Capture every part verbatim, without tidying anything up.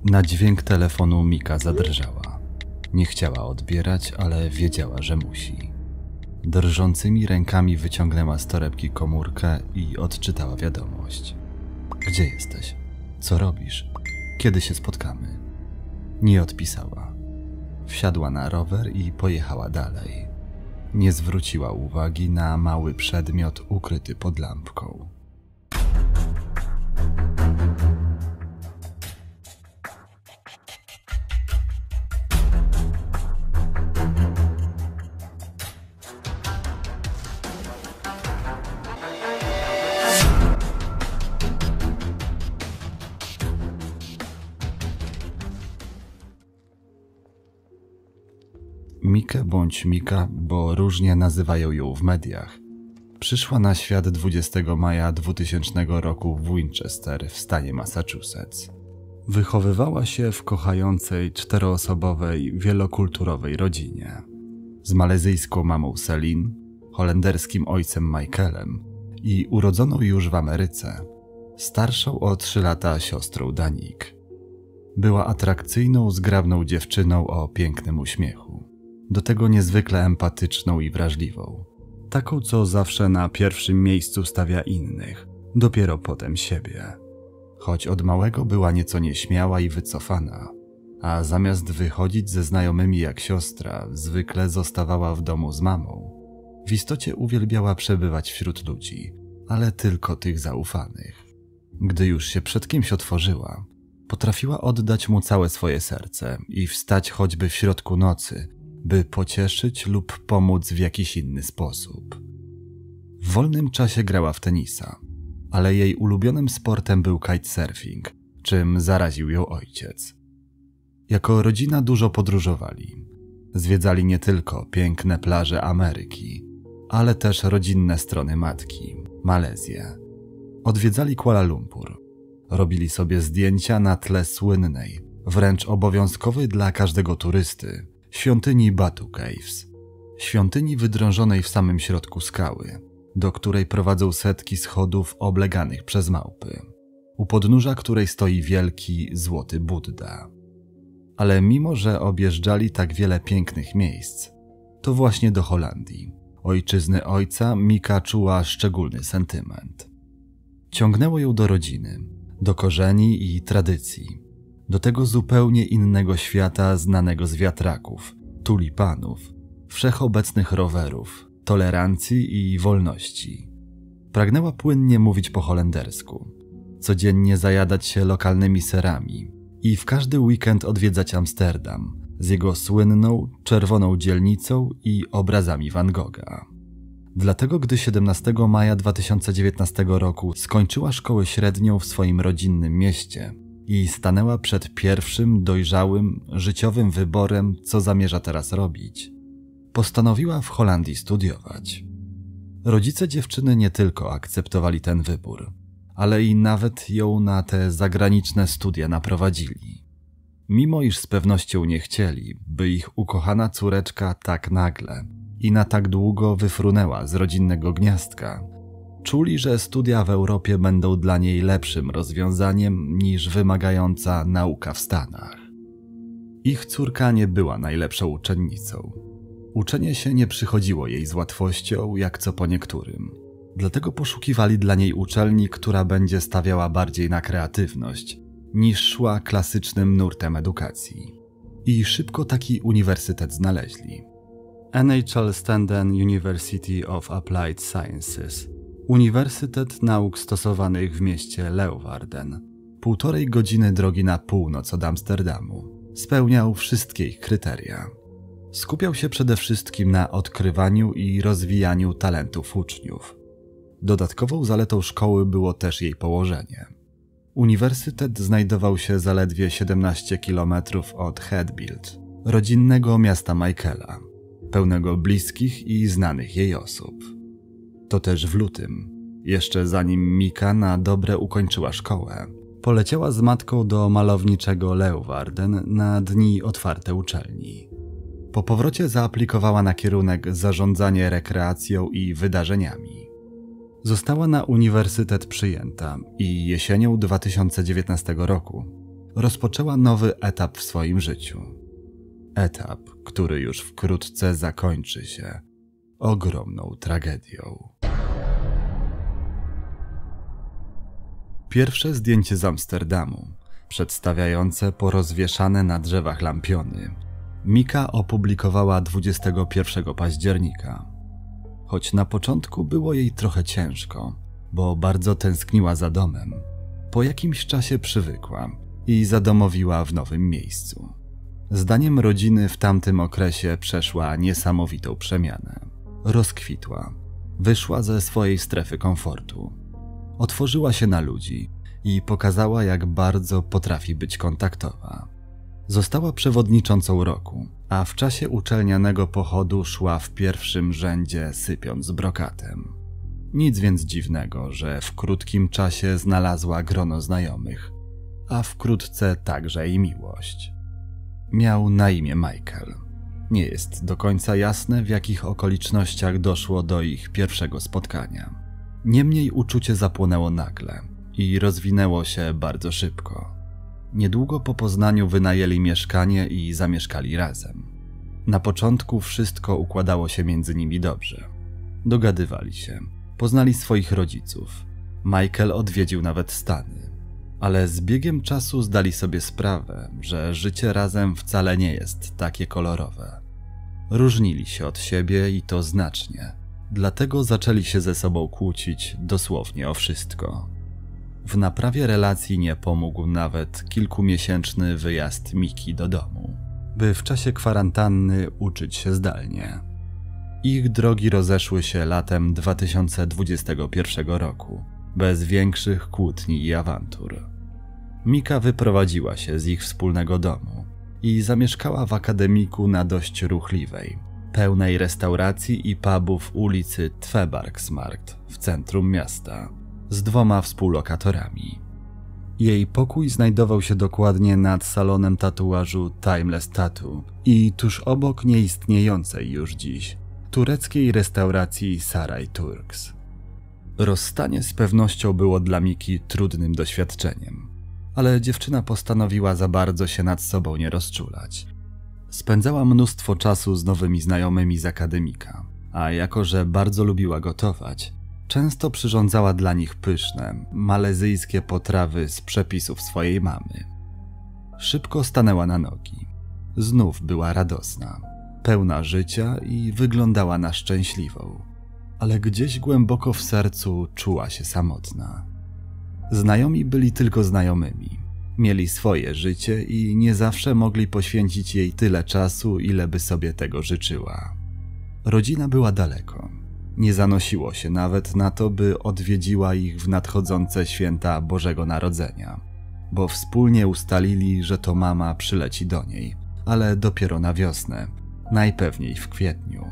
Na dźwięk telefonu Mika zadrżała. Nie chciała odbierać, ale wiedziała, że musi. Drżącymi rękami wyciągnęła z torebki komórkę i odczytała wiadomość. Gdzie jesteś? Co robisz? Kiedy się spotkamy? Nie odpisała. Wsiadła na rower i pojechała dalej. Nie zwróciła uwagi na mały przedmiot ukryty pod lampką. Mikę bądź Mika, bo różnie nazywają ją w mediach, przyszła na świat dwudziestego maja dwutysięcznego roku w Winchester w stanie Massachusetts. Wychowywała się w kochającej, czteroosobowej, wielokulturowej rodzinie. Z malezyjską mamą Celine, holenderskim ojcem Michaelem i urodzoną już w Ameryce, starszą o trzy lata siostrą Danik. Była atrakcyjną, zgrabną dziewczyną o pięknym uśmiechu. Do tego niezwykle empatyczną i wrażliwą. Taką, co zawsze na pierwszym miejscu stawia innych, dopiero potem siebie. Choć od małego była nieco nieśmiała i wycofana, a zamiast wychodzić ze znajomymi jak siostra, zwykle zostawała w domu z mamą. W istocie uwielbiała przebywać wśród ludzi, ale tylko tych zaufanych. Gdy już się przed kimś otworzyła, potrafiła oddać mu całe swoje serce i wstać choćby w środku nocy, by pocieszyć lub pomóc w jakiś inny sposób. W wolnym czasie grała w tenisa, ale jej ulubionym sportem był kitesurfing, czym zaraził ją ojciec. Jako rodzina dużo podróżowali. Zwiedzali nie tylko piękne plaże Ameryki, ale też rodzinne strony matki, Malezję. Odwiedzali Kuala Lumpur. Robili sobie zdjęcia na tle słynnej, wręcz obowiązkowej dla każdego turysty, świątyni Batu Caves. Świątyni wydrążonej w samym środku skały, do której prowadzą setki schodów obleganych przez małpy, u podnóża której stoi wielki, złoty Budda. Ale mimo, że objeżdżali tak wiele pięknych miejsc, to właśnie do Holandii, ojczyzny ojca, Mika czuła szczególny sentyment. Ciągnęło ją do rodziny, do korzeni i tradycji, do tego zupełnie innego świata znanego z wiatraków, tulipanów, wszechobecnych rowerów, tolerancji i wolności. Pragnęła płynnie mówić po holendersku, codziennie zajadać się lokalnymi serami i w każdy weekend odwiedzać Amsterdam z jego słynną, czerwoną dzielnicą i obrazami Van Gogha. Dlatego gdy siedemnastego maja dwa tysiące dziewiętnastego roku skończyła szkołę średnią w swoim rodzinnym mieście i stanęła przed pierwszym, dojrzałym, życiowym wyborem, co zamierza teraz robić, postanowiła w Holandii studiować. Rodzice dziewczyny nie tylko akceptowali ten wybór, ale i nawet ją na te zagraniczne studia naprowadzili. Mimo iż z pewnością nie chcieli, by ich ukochana córeczka tak nagle i na tak długo wyfrunęła z rodzinnego gniazdka, czuli, że studia w Europie będą dla niej lepszym rozwiązaniem niż wymagająca nauka w Stanach. Ich córka nie była najlepszą uczennicą. Uczenie się nie przychodziło jej z łatwością, jak co po niektórym. Dlatego poszukiwali dla niej uczelni, która będzie stawiała bardziej na kreatywność, niż szła klasycznym nurtem edukacji. I szybko taki uniwersytet znaleźli. N H L Standen University of Applied Sciences, Uniwersytet Nauk Stosowanych w mieście Leeuwarden, półtorej godziny drogi na północ od Amsterdamu. Spełniał wszystkie ich kryteria. Skupiał się przede wszystkim na odkrywaniu i rozwijaniu talentów uczniów. Dodatkową zaletą szkoły było też jej położenie. Uniwersytet znajdował się zaledwie siedemnaście kilometrów od Hatfield, rodzinnego miasta Michaela, pełnego bliskich i znanych jej osób. To też w lutym, jeszcze zanim Mika na dobre ukończyła szkołę, poleciała z matką do malowniczego Leeuwarden na dni otwarte uczelni. Po powrocie zaaplikowała na kierunek zarządzanie rekreacją i wydarzeniami. Została na uniwersytet przyjęta i jesienią dwa tysiące dziewiętnastego roku rozpoczęła nowy etap w swoim życiu. Etap, który już wkrótce zakończy się ogromną tragedią. Pierwsze zdjęcie z Amsterdamu, przedstawiające porozwieszane na drzewach lampiony, Mika opublikowała dwudziestego pierwszego października. Choć na początku było jej trochę ciężko, bo bardzo tęskniła za domem, po jakimś czasie przywykła i zadomowiła w nowym miejscu. Zdaniem rodziny w tamtym okresie przeszła niesamowitą przemianę. Rozkwitła, wyszła ze swojej strefy komfortu. Otworzyła się na ludzi i pokazała, jak bardzo potrafi być kontaktowa. Została przewodniczącą roku, a w czasie uczelnianego pochodu szła w pierwszym rzędzie, sypiąc brokatem. Nic więc dziwnego, że w krótkim czasie znalazła grono znajomych, a wkrótce także i miłość. Miał na imię Michael. Nie jest do końca jasne, w jakich okolicznościach doszło do ich pierwszego spotkania. Niemniej uczucie zapłonęło nagle i rozwinęło się bardzo szybko. Niedługo po poznaniu wynajęli mieszkanie i zamieszkali razem. Na początku wszystko układało się między nimi dobrze. Dogadywali się, poznali swoich rodziców. Michael odwiedził nawet Stany. Ale z biegiem czasu zdali sobie sprawę, że życie razem wcale nie jest takie kolorowe. Różnili się od siebie i to znacznie. Dlatego zaczęli się ze sobą kłócić dosłownie o wszystko. W naprawie relacji nie pomógł nawet kilkumiesięczny wyjazd Miki do domu, by w czasie kwarantanny uczyć się zdalnie. Ich drogi rozeszły się latem dwa tysiące dwudziestego pierwszego roku, bez większych kłótni i awantur. Mika wyprowadziła się z ich wspólnego domu i zamieszkała w akademiku na dość ruchliwej, pełnej restauracji i pubów ulicy Tvebarksmarkt w centrum miasta, z dwoma współlokatorami. Jej pokój znajdował się dokładnie nad salonem tatuażu Timeless Tattoo i tuż obok nieistniejącej już dziś tureckiej restauracji Saray Turks. Rozstanie z pewnością było dla Miki trudnym doświadczeniem, ale dziewczyna postanowiła za bardzo się nad sobą nie rozczulać. Spędzała mnóstwo czasu z nowymi znajomymi z akademika, a jako że bardzo lubiła gotować, często przyrządzała dla nich pyszne, malezyjskie potrawy z przepisów swojej mamy. Szybko stanęła na nogi. Znów była radosna, pełna życia i wyglądała na szczęśliwą, ale gdzieś głęboko w sercu czuła się samotna. Znajomi byli tylko znajomymi. Mieli swoje życie i nie zawsze mogli poświęcić jej tyle czasu, ile by sobie tego życzyła. Rodzina była daleko. Nie zanosiło się nawet na to, by odwiedziła ich w nadchodzące święta Bożego Narodzenia, bo wspólnie ustalili, że to mama przyleci do niej, ale dopiero na wiosnę, najpewniej w kwietniu.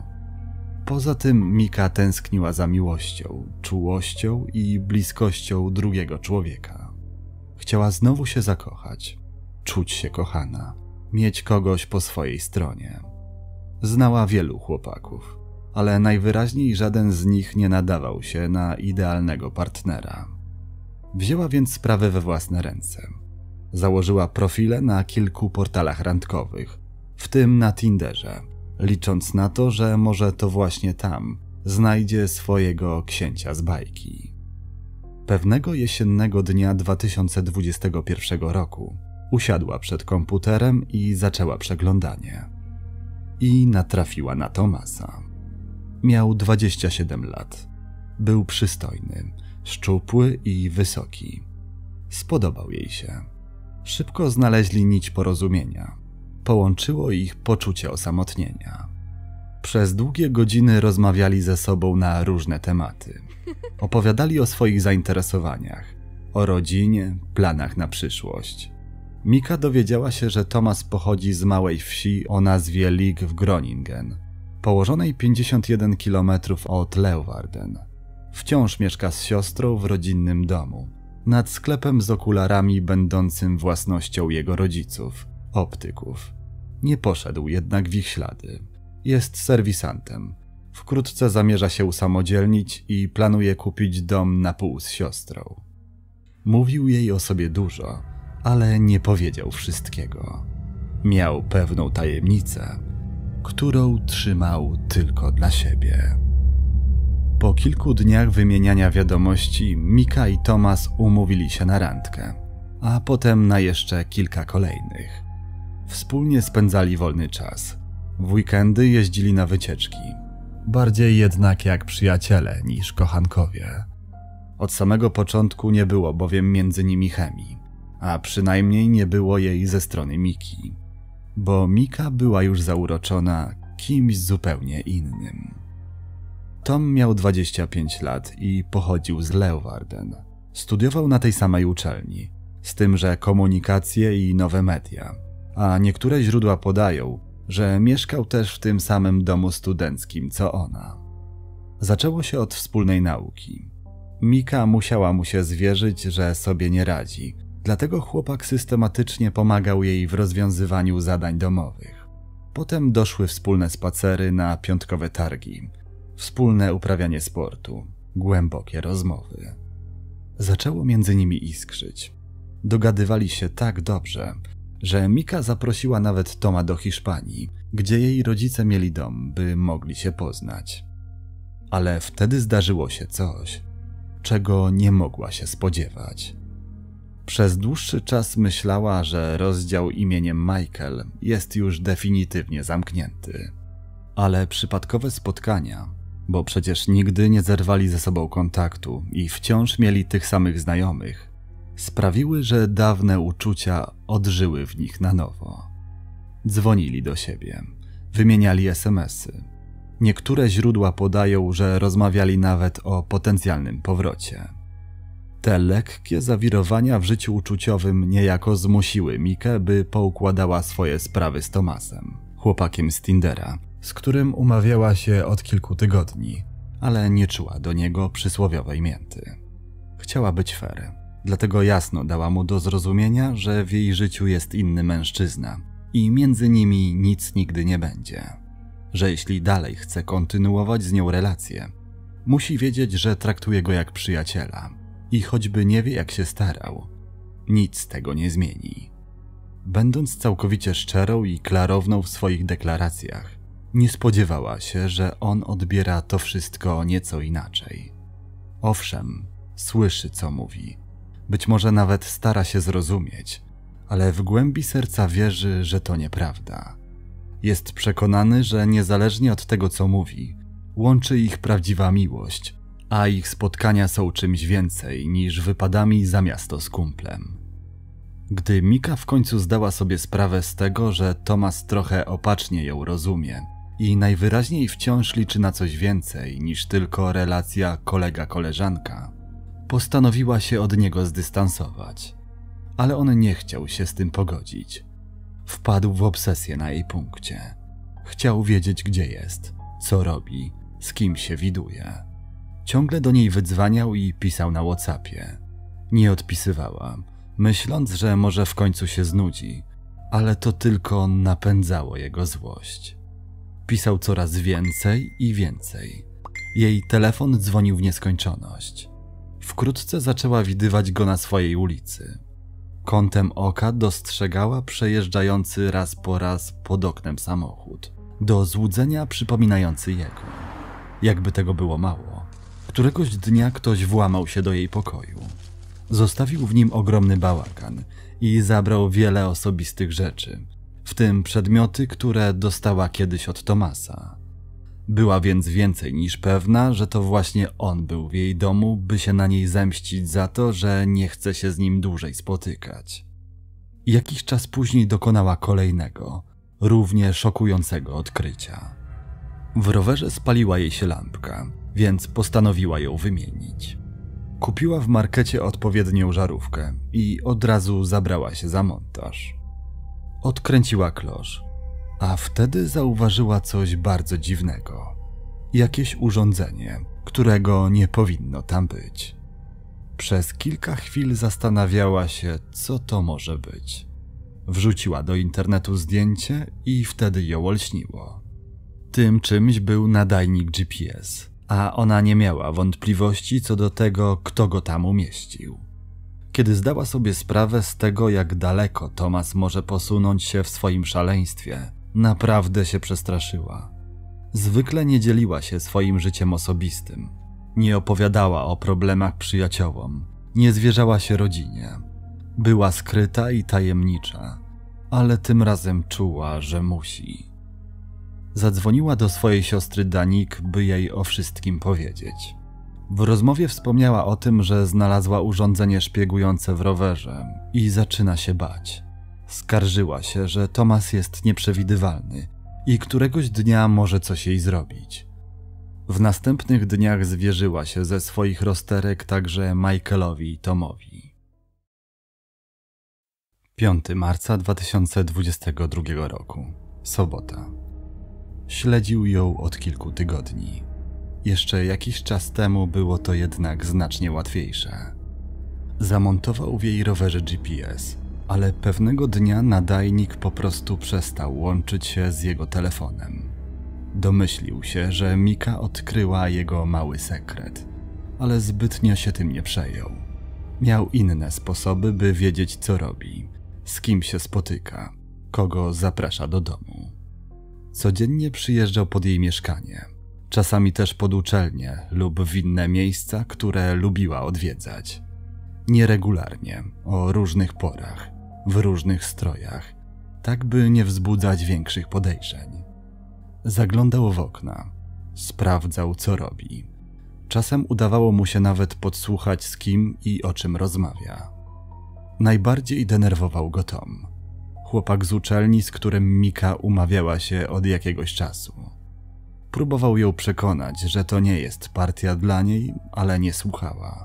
Poza tym Mika tęskniła za miłością, czułością i bliskością drugiego człowieka. Chciała znowu się zakochać, czuć się kochana, mieć kogoś po swojej stronie. Znała wielu chłopaków, ale najwyraźniej żaden z nich nie nadawał się na idealnego partnera. Wzięła więc sprawę we własne ręce. Założyła profile na kilku portalach randkowych, w tym na Tinderze, licząc na to, że może to właśnie tam znajdzie swojego księcia z bajki. Pewnego jesiennego dnia dwa tysiące dwudziestego pierwszego roku usiadła przed komputerem i zaczęła przeglądanie. I natrafiła na Thomasa. Miał dwadzieścia siedem lat. Był przystojny, szczupły i wysoki. Spodobał jej się. Szybko znaleźli nić porozumienia. Połączyło ich poczucie osamotnienia. Przez długie godziny rozmawiali ze sobą na różne tematy. Opowiadali o swoich zainteresowaniach, o rodzinie, planach na przyszłość. Mika dowiedziała się, że Thomas pochodzi z małej wsi o nazwie Lig w Groningen, położonej pięćdziesiąt jeden kilometrów od Leeuwarden. Wciąż mieszka z siostrą w rodzinnym domu, nad sklepem z okularami będącym własnością jego rodziców, optyków. Nie poszedł jednak w ich ślady. Jest serwisantem. Wkrótce zamierza się usamodzielnić i planuje kupić dom na pół z siostrą. Mówił jej o sobie dużo, ale nie powiedział wszystkiego. Miał pewną tajemnicę, którą trzymał tylko dla siebie. Po kilku dniach wymieniania wiadomości Mika i Thomas umówili się na randkę, a potem na jeszcze kilka kolejnych. Wspólnie spędzali wolny czas. W weekendy jeździli na wycieczki. Bardziej jednak jak przyjaciele niż kochankowie. Od samego początku nie było bowiem między nimi chemii, a przynajmniej nie było jej ze strony Miki, bo Mika była już zauroczona kimś zupełnie innym. Tom miał dwadzieścia pięć lat i pochodził z Leeuwarden. Studiował na tej samej uczelni, z tym, że komunikacje i nowe media, a niektóre źródła podają, że mieszkał też w tym samym domu studenckim co ona. Zaczęło się od wspólnej nauki. Mika musiała mu się zwierzyć, że sobie nie radzi, dlatego chłopak systematycznie pomagał jej w rozwiązywaniu zadań domowych. Potem doszły wspólne spacery na piątkowe targi, wspólne uprawianie sportu, głębokie rozmowy. Zaczęło między nimi iskrzyć. Dogadywali się tak dobrze, że Mika zaprosiła nawet Toma do Hiszpanii, gdzie jej rodzice mieli dom, by mogli się poznać. Ale wtedy zdarzyło się coś, czego nie mogła się spodziewać. Przez dłuższy czas myślała, że rozdział imieniem Michael jest już definitywnie zamknięty. Ale przypadkowe spotkania, bo przecież nigdy nie zerwali ze sobą kontaktu i wciąż mieli tych samych znajomych, sprawiły, że dawne uczucia odżyły w nich na nowo. Dzwonili do siebie, wymieniali esemesy. Niektóre źródła podają, że rozmawiali nawet o potencjalnym powrocie. Te lekkie zawirowania w życiu uczuciowym niejako zmusiły Mikę, by poukładała swoje sprawy z Thomasem, chłopakiem z Tindera, z którym umawiała się od kilku tygodni, ale nie czuła do niego przysłowiowej mięty. Chciała być fair, dlatego jasno dała mu do zrozumienia, że w jej życiu jest inny mężczyzna i między nimi nic nigdy nie będzie. Że jeśli dalej chce kontynuować z nią relację, musi wiedzieć, że traktuje go jak przyjaciela i choćby nie wie, jak się starał, nic tego nie zmieni. Będąc całkowicie szczerą i klarowną w swoich deklaracjach, nie spodziewała się, że on odbiera to wszystko nieco inaczej. Owszem, słyszy, co mówi, być może nawet stara się zrozumieć, ale w głębi serca wierzy, że to nieprawda. Jest przekonany, że niezależnie od tego, co mówi, łączy ich prawdziwa miłość, a ich spotkania są czymś więcej niż wypadami za miasto z kumplem. Gdy Mika w końcu zdała sobie sprawę z tego, że Thomas trochę opacznie ją rozumie i najwyraźniej wciąż liczy na coś więcej niż tylko relacja kolega-koleżanka, postanowiła się od niego zdystansować. Ale on nie chciał się z tym pogodzić. Wpadł w obsesję na jej punkcie. Chciał wiedzieć, gdzie jest, co robi, z kim się widuje. Ciągle do niej wydzwaniał i pisał na WhatsAppie. Nie odpisywała, myśląc, że może w końcu się znudzi, ale to tylko napędzało jego złość. Pisał coraz więcej i więcej. Jej telefon dzwonił w nieskończoność. Wkrótce zaczęła widywać go na swojej ulicy. Kątem oka dostrzegała przejeżdżający raz po raz pod oknem samochód, do złudzenia przypominający jego. Jakby tego było mało, któregoś dnia ktoś włamał się do jej pokoju. Zostawił w nim ogromny bałagan i zabrał wiele osobistych rzeczy, w tym przedmioty, które dostała kiedyś od Thomasa. Była więc więcej niż pewna, że to właśnie on był w jej domu, by się na niej zemścić za to, że nie chce się z nim dłużej spotykać. Jakiś czas później dokonała kolejnego, równie szokującego odkrycia. W rowerze spaliła jej się lampka, więc postanowiła ją wymienić. Kupiła w markecie odpowiednią żarówkę i od razu zabrała się za montaż. Odkręciła klosz, a wtedy zauważyła coś bardzo dziwnego. Jakieś urządzenie, którego nie powinno tam być. Przez kilka chwil zastanawiała się, co to może być. Wrzuciła do internetu zdjęcie i wtedy ją olśniło. Tym czymś był nadajnik G P S, a ona nie miała wątpliwości co do tego, kto go tam umieścił. Kiedy zdała sobie sprawę z tego, jak daleko Thomas może posunąć się w swoim szaleństwie, naprawdę się przestraszyła. Zwykle nie dzieliła się swoim życiem osobistym. Nie opowiadała o problemach przyjaciołom, nie zwierzała się rodzinie. Była skryta i tajemnicza, ale tym razem czuła, że musi. Zadzwoniła do swojej siostry Danik, by jej o wszystkim powiedzieć. W rozmowie wspomniała o tym, że znalazła urządzenie szpiegujące w rowerze i zaczyna się bać. Skarżyła się, że Thomas jest nieprzewidywalny i któregoś dnia może coś jej zrobić. W następnych dniach zwierzyła się ze swoich rozterek także Michaelowi i Tomowi. piątego marca dwa tysiące dwudziestego drugiego roku. Sobota. Śledził ją od kilku tygodni. Jeszcze jakiś czas temu było to jednak znacznie łatwiejsze. Zamontował w jej rowerze G P S, ale pewnego dnia nadajnik po prostu przestał łączyć się z jego telefonem. Domyślił się, że Mika odkryła jego mały sekret, ale zbytnio się tym nie przejął. Miał inne sposoby, by wiedzieć, co robi, z kim się spotyka, kogo zaprasza do domu. Codziennie przyjeżdżał pod jej mieszkanie, czasami też pod uczelnię lub w inne miejsca, które lubiła odwiedzać. Nieregularnie, o różnych porach, w różnych strojach, tak by nie wzbudzać większych podejrzeń. Zaglądał w okna, sprawdzał, co robi. Czasem udawało mu się nawet podsłuchać, z kim i o czym rozmawia. Najbardziej denerwował go Tom, chłopak z uczelni, z którym Mika umawiała się od jakiegoś czasu. Próbował ją przekonać, że to nie jest partia dla niej, ale nie słuchała.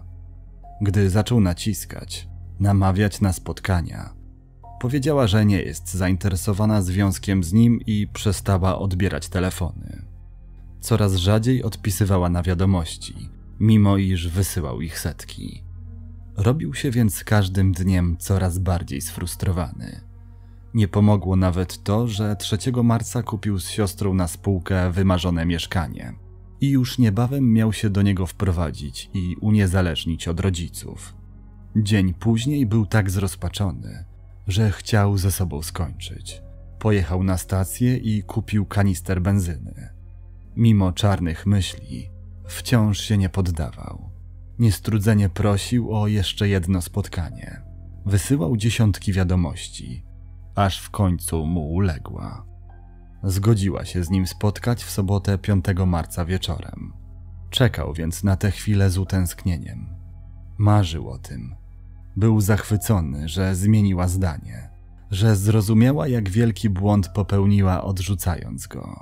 Gdy zaczął naciskać, namawiać na spotkania, powiedziała, że nie jest zainteresowana związkiem z nim i przestała odbierać telefony. Coraz rzadziej odpisywała na wiadomości, mimo iż wysyłał ich setki. Robił się więc z każdym dniem coraz bardziej sfrustrowany. Nie pomogło nawet to, że trzeciego marca kupił z siostrą na spółkę wymarzone mieszkanie i już niebawem miał się do niego wprowadzić i uniezależnić od rodziców. Dzień później był tak zrozpaczony, że chciał ze sobą skończyć. Pojechał na stację i kupił kanister benzyny. Mimo czarnych myśli, wciąż się nie poddawał. Niestrudzenie prosił o jeszcze jedno spotkanie. Wysyłał dziesiątki wiadomości, aż w końcu mu uległa. Zgodziła się z nim spotkać w sobotę piątego marca wieczorem. Czekał więc na tę chwilę z utęsknieniem. Marzył o tym. Był zachwycony, że zmieniła zdanie, że zrozumiała, jak wielki błąd popełniła, odrzucając go.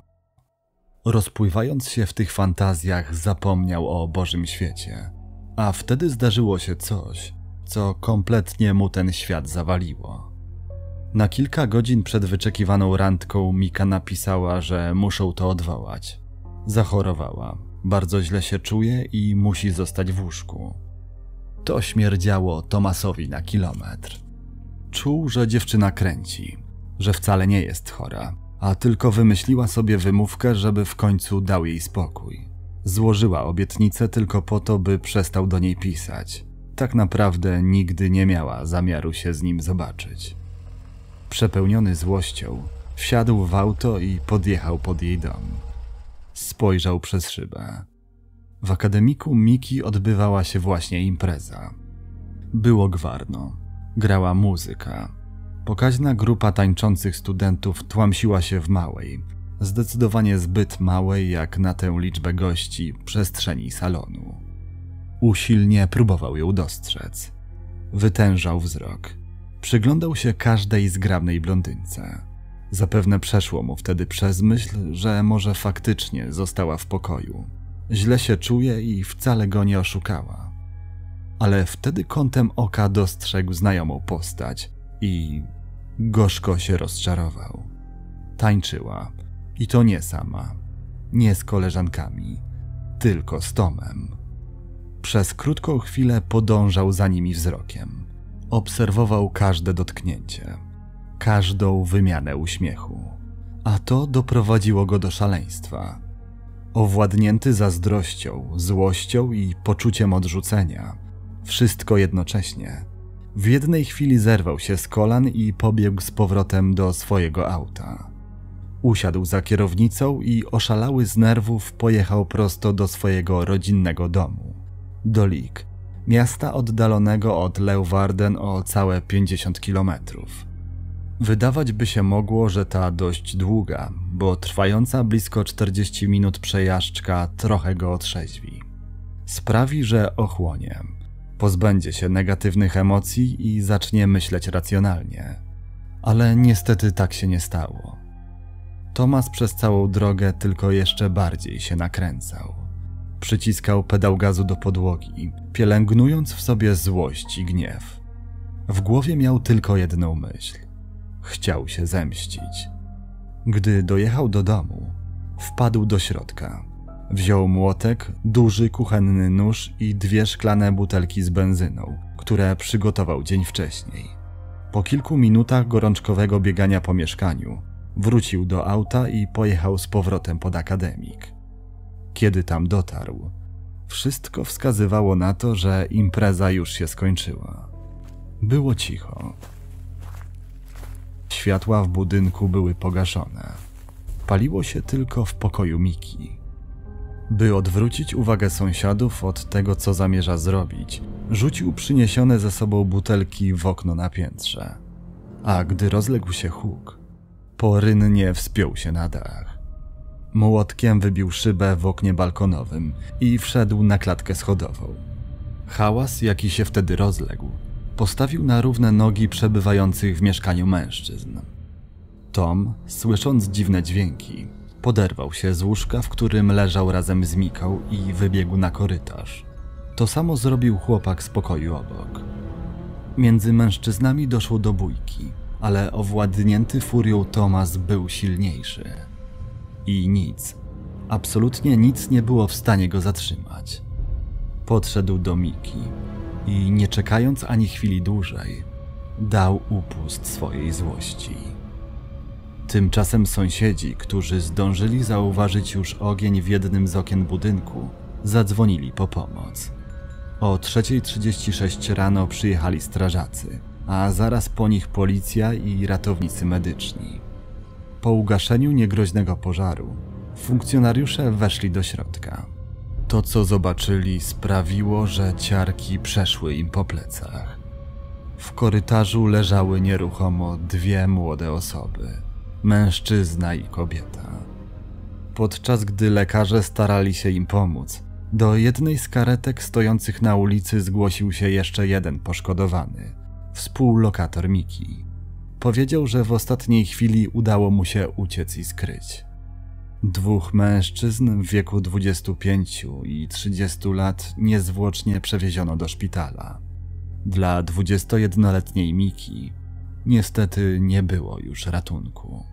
Rozpływając się w tych fantazjach, zapomniał o Bożym świecie, a wtedy zdarzyło się coś, co kompletnie mu ten świat zawaliło. Na kilka godzin przed wyczekiwaną randką Mika napisała, że muszą to odwołać. Zachorowała, bardzo źle się czuje i musi zostać w łóżku. To śmierdziało Thomasowi na kilometr. Czuł, że dziewczyna kręci, że wcale nie jest chora, a tylko wymyśliła sobie wymówkę, żeby w końcu dał jej spokój. Złożyła obietnicę tylko po to, by przestał do niej pisać. Tak naprawdę nigdy nie miała zamiaru się z nim zobaczyć. Przepełniony złością, wsiadł w auto i podjechał pod jej dom. Spojrzał przez szybę. W akademiku Miki odbywała się właśnie impreza. Było gwarno, grała muzyka. Pokaźna grupa tańczących studentów tłamsiła się w małej, zdecydowanie zbyt małej jak na tę liczbę gości, przestrzeni salonu. Usilnie próbował ją dostrzec. Wytężał wzrok. Przyglądał się każdej zgrabnej blondynce. Zapewne przeszło mu wtedy przez myśl, że może faktycznie została w pokoju. Źle się czuje i wcale go nie oszukała. Ale wtedy kątem oka dostrzegł znajomą postać i gorzko się rozczarował. Tańczyła. I to nie sama. Nie z koleżankami. Tylko z Tomem. Przez krótką chwilę podążał za nimi wzrokiem. Obserwował każde dotknięcie. Każdą wymianę uśmiechu. A to doprowadziło go do szaleństwa. Owładnięty zazdrością, złością i poczuciem odrzucenia, wszystko jednocześnie, W jednej chwili zerwał się z kolan i pobiegł z powrotem do swojego auta. Usiadł za kierownicą i oszalały z nerwów pojechał prosto do swojego rodzinnego domu. Do Leek, miasta oddalonego od Leeuwarden o całe pięćdziesiąt kilometrów. Wydawać by się mogło, że ta dość długa, bo trwająca blisko czterdzieści minut przejażdżka trochę go otrzeźwi. Sprawi, że ochłonie, pozbędzie się negatywnych emocji i zacznie myśleć racjonalnie. Ale niestety tak się nie stało. Tomasz przez całą drogę tylko jeszcze bardziej się nakręcał. Przyciskał pedał gazu do podłogi, pielęgnując w sobie złość i gniew. W głowie miał tylko jedną myśl. Chciał się zemścić. Gdy dojechał do domu, wpadł do środka. Wziął młotek, duży kuchenny nóż i dwie szklane butelki z benzyną, które przygotował dzień wcześniej. Po kilku minutach gorączkowego biegania po mieszkaniu, wrócił do auta i pojechał z powrotem pod akademik. Kiedy tam dotarł, wszystko wskazywało na to, że impreza już się skończyła. Było cicho. Światła w budynku były pogaszone. Paliło się tylko w pokoju Miki. By odwrócić uwagę sąsiadów od tego, co zamierza zrobić, rzucił przyniesione ze sobą butelki w okno na piętrze. A gdy rozległ się huk, porynnie wspiął się na dach. Młotkiem wybił szybę w oknie balkonowym i wszedł na klatkę schodową. Hałas, jaki się wtedy rozległ, postawił na równe nogi przebywających w mieszkaniu mężczyzn. Tom, słysząc dziwne dźwięki, poderwał się z łóżka, w którym leżał razem z Miką i wybiegł na korytarz. To samo zrobił chłopak z pokoju obok. Między mężczyznami doszło do bójki, ale owładnięty furią Tomasz był silniejszy. I nic, absolutnie nic nie było w stanie go zatrzymać. Podszedł do Miki i nie czekając ani chwili dłużej, dał upust swojej złości. Tymczasem sąsiedzi, którzy zdążyli zauważyć już ogień w jednym z okien budynku, zadzwonili po pomoc. O trzeciej trzydzieści sześć rano przyjechali strażacy, a zaraz po nich policja i ratownicy medyczni. Po ugaszeniu niegroźnego pożaru, funkcjonariusze weszli do środka. To, co zobaczyli, sprawiło, że ciarki przeszły im po plecach. W korytarzu leżały nieruchomo dwie młode osoby, mężczyzna i kobieta. Podczas gdy lekarze starali się im pomóc, do jednej z karetek stojących na ulicy zgłosił się jeszcze jeden poszkodowany, współlokator Miki. Powiedział, że w ostatniej chwili udało mu się uciec i skryć. Dwóch mężczyzn w wieku dwudziestu pięciu i trzydziestu lat niezwłocznie przewieziono do szpitala. Dla dwudziestojednoletniej Miki niestety nie było już ratunku.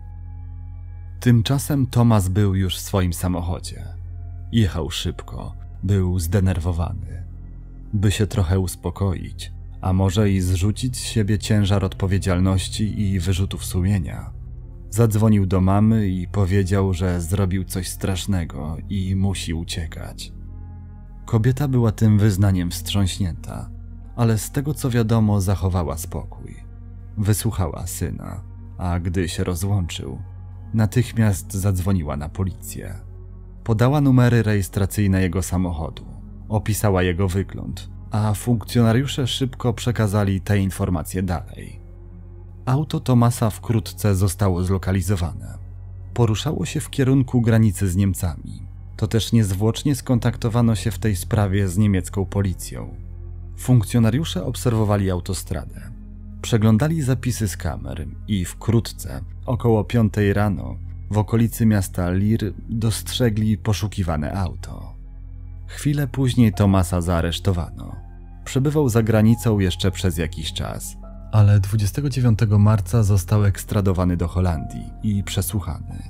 Tymczasem Tomasz był już w swoim samochodzie. Jechał szybko, był zdenerwowany. By się trochę uspokoić, a może i zrzucić z siebie ciężar odpowiedzialności i wyrzutów sumienia, zadzwonił do mamy i powiedział, że zrobił coś strasznego i musi uciekać. Kobieta była tym wyznaniem wstrząśnięta, ale z tego co wiadomo zachowała spokój. Wysłuchała syna, a gdy się rozłączył, natychmiast zadzwoniła na policję. Podała numery rejestracyjne jego samochodu, opisała jego wygląd, a funkcjonariusze szybko przekazali te informacje dalej. Auto Tomasza wkrótce zostało zlokalizowane. Poruszało się w kierunku granicy z Niemcami. To też niezwłocznie skontaktowano się w tej sprawie z niemiecką policją. Funkcjonariusze obserwowali autostradę. Przeglądali zapisy z kamer i wkrótce, około piątej rano, w okolicy miasta Leer dostrzegli poszukiwane auto. Chwilę później Tomasza zaaresztowano. Przebywał za granicą jeszcze przez jakiś czas, ale dwudziestego dziewiątego marca został ekstradowany do Holandii i przesłuchany.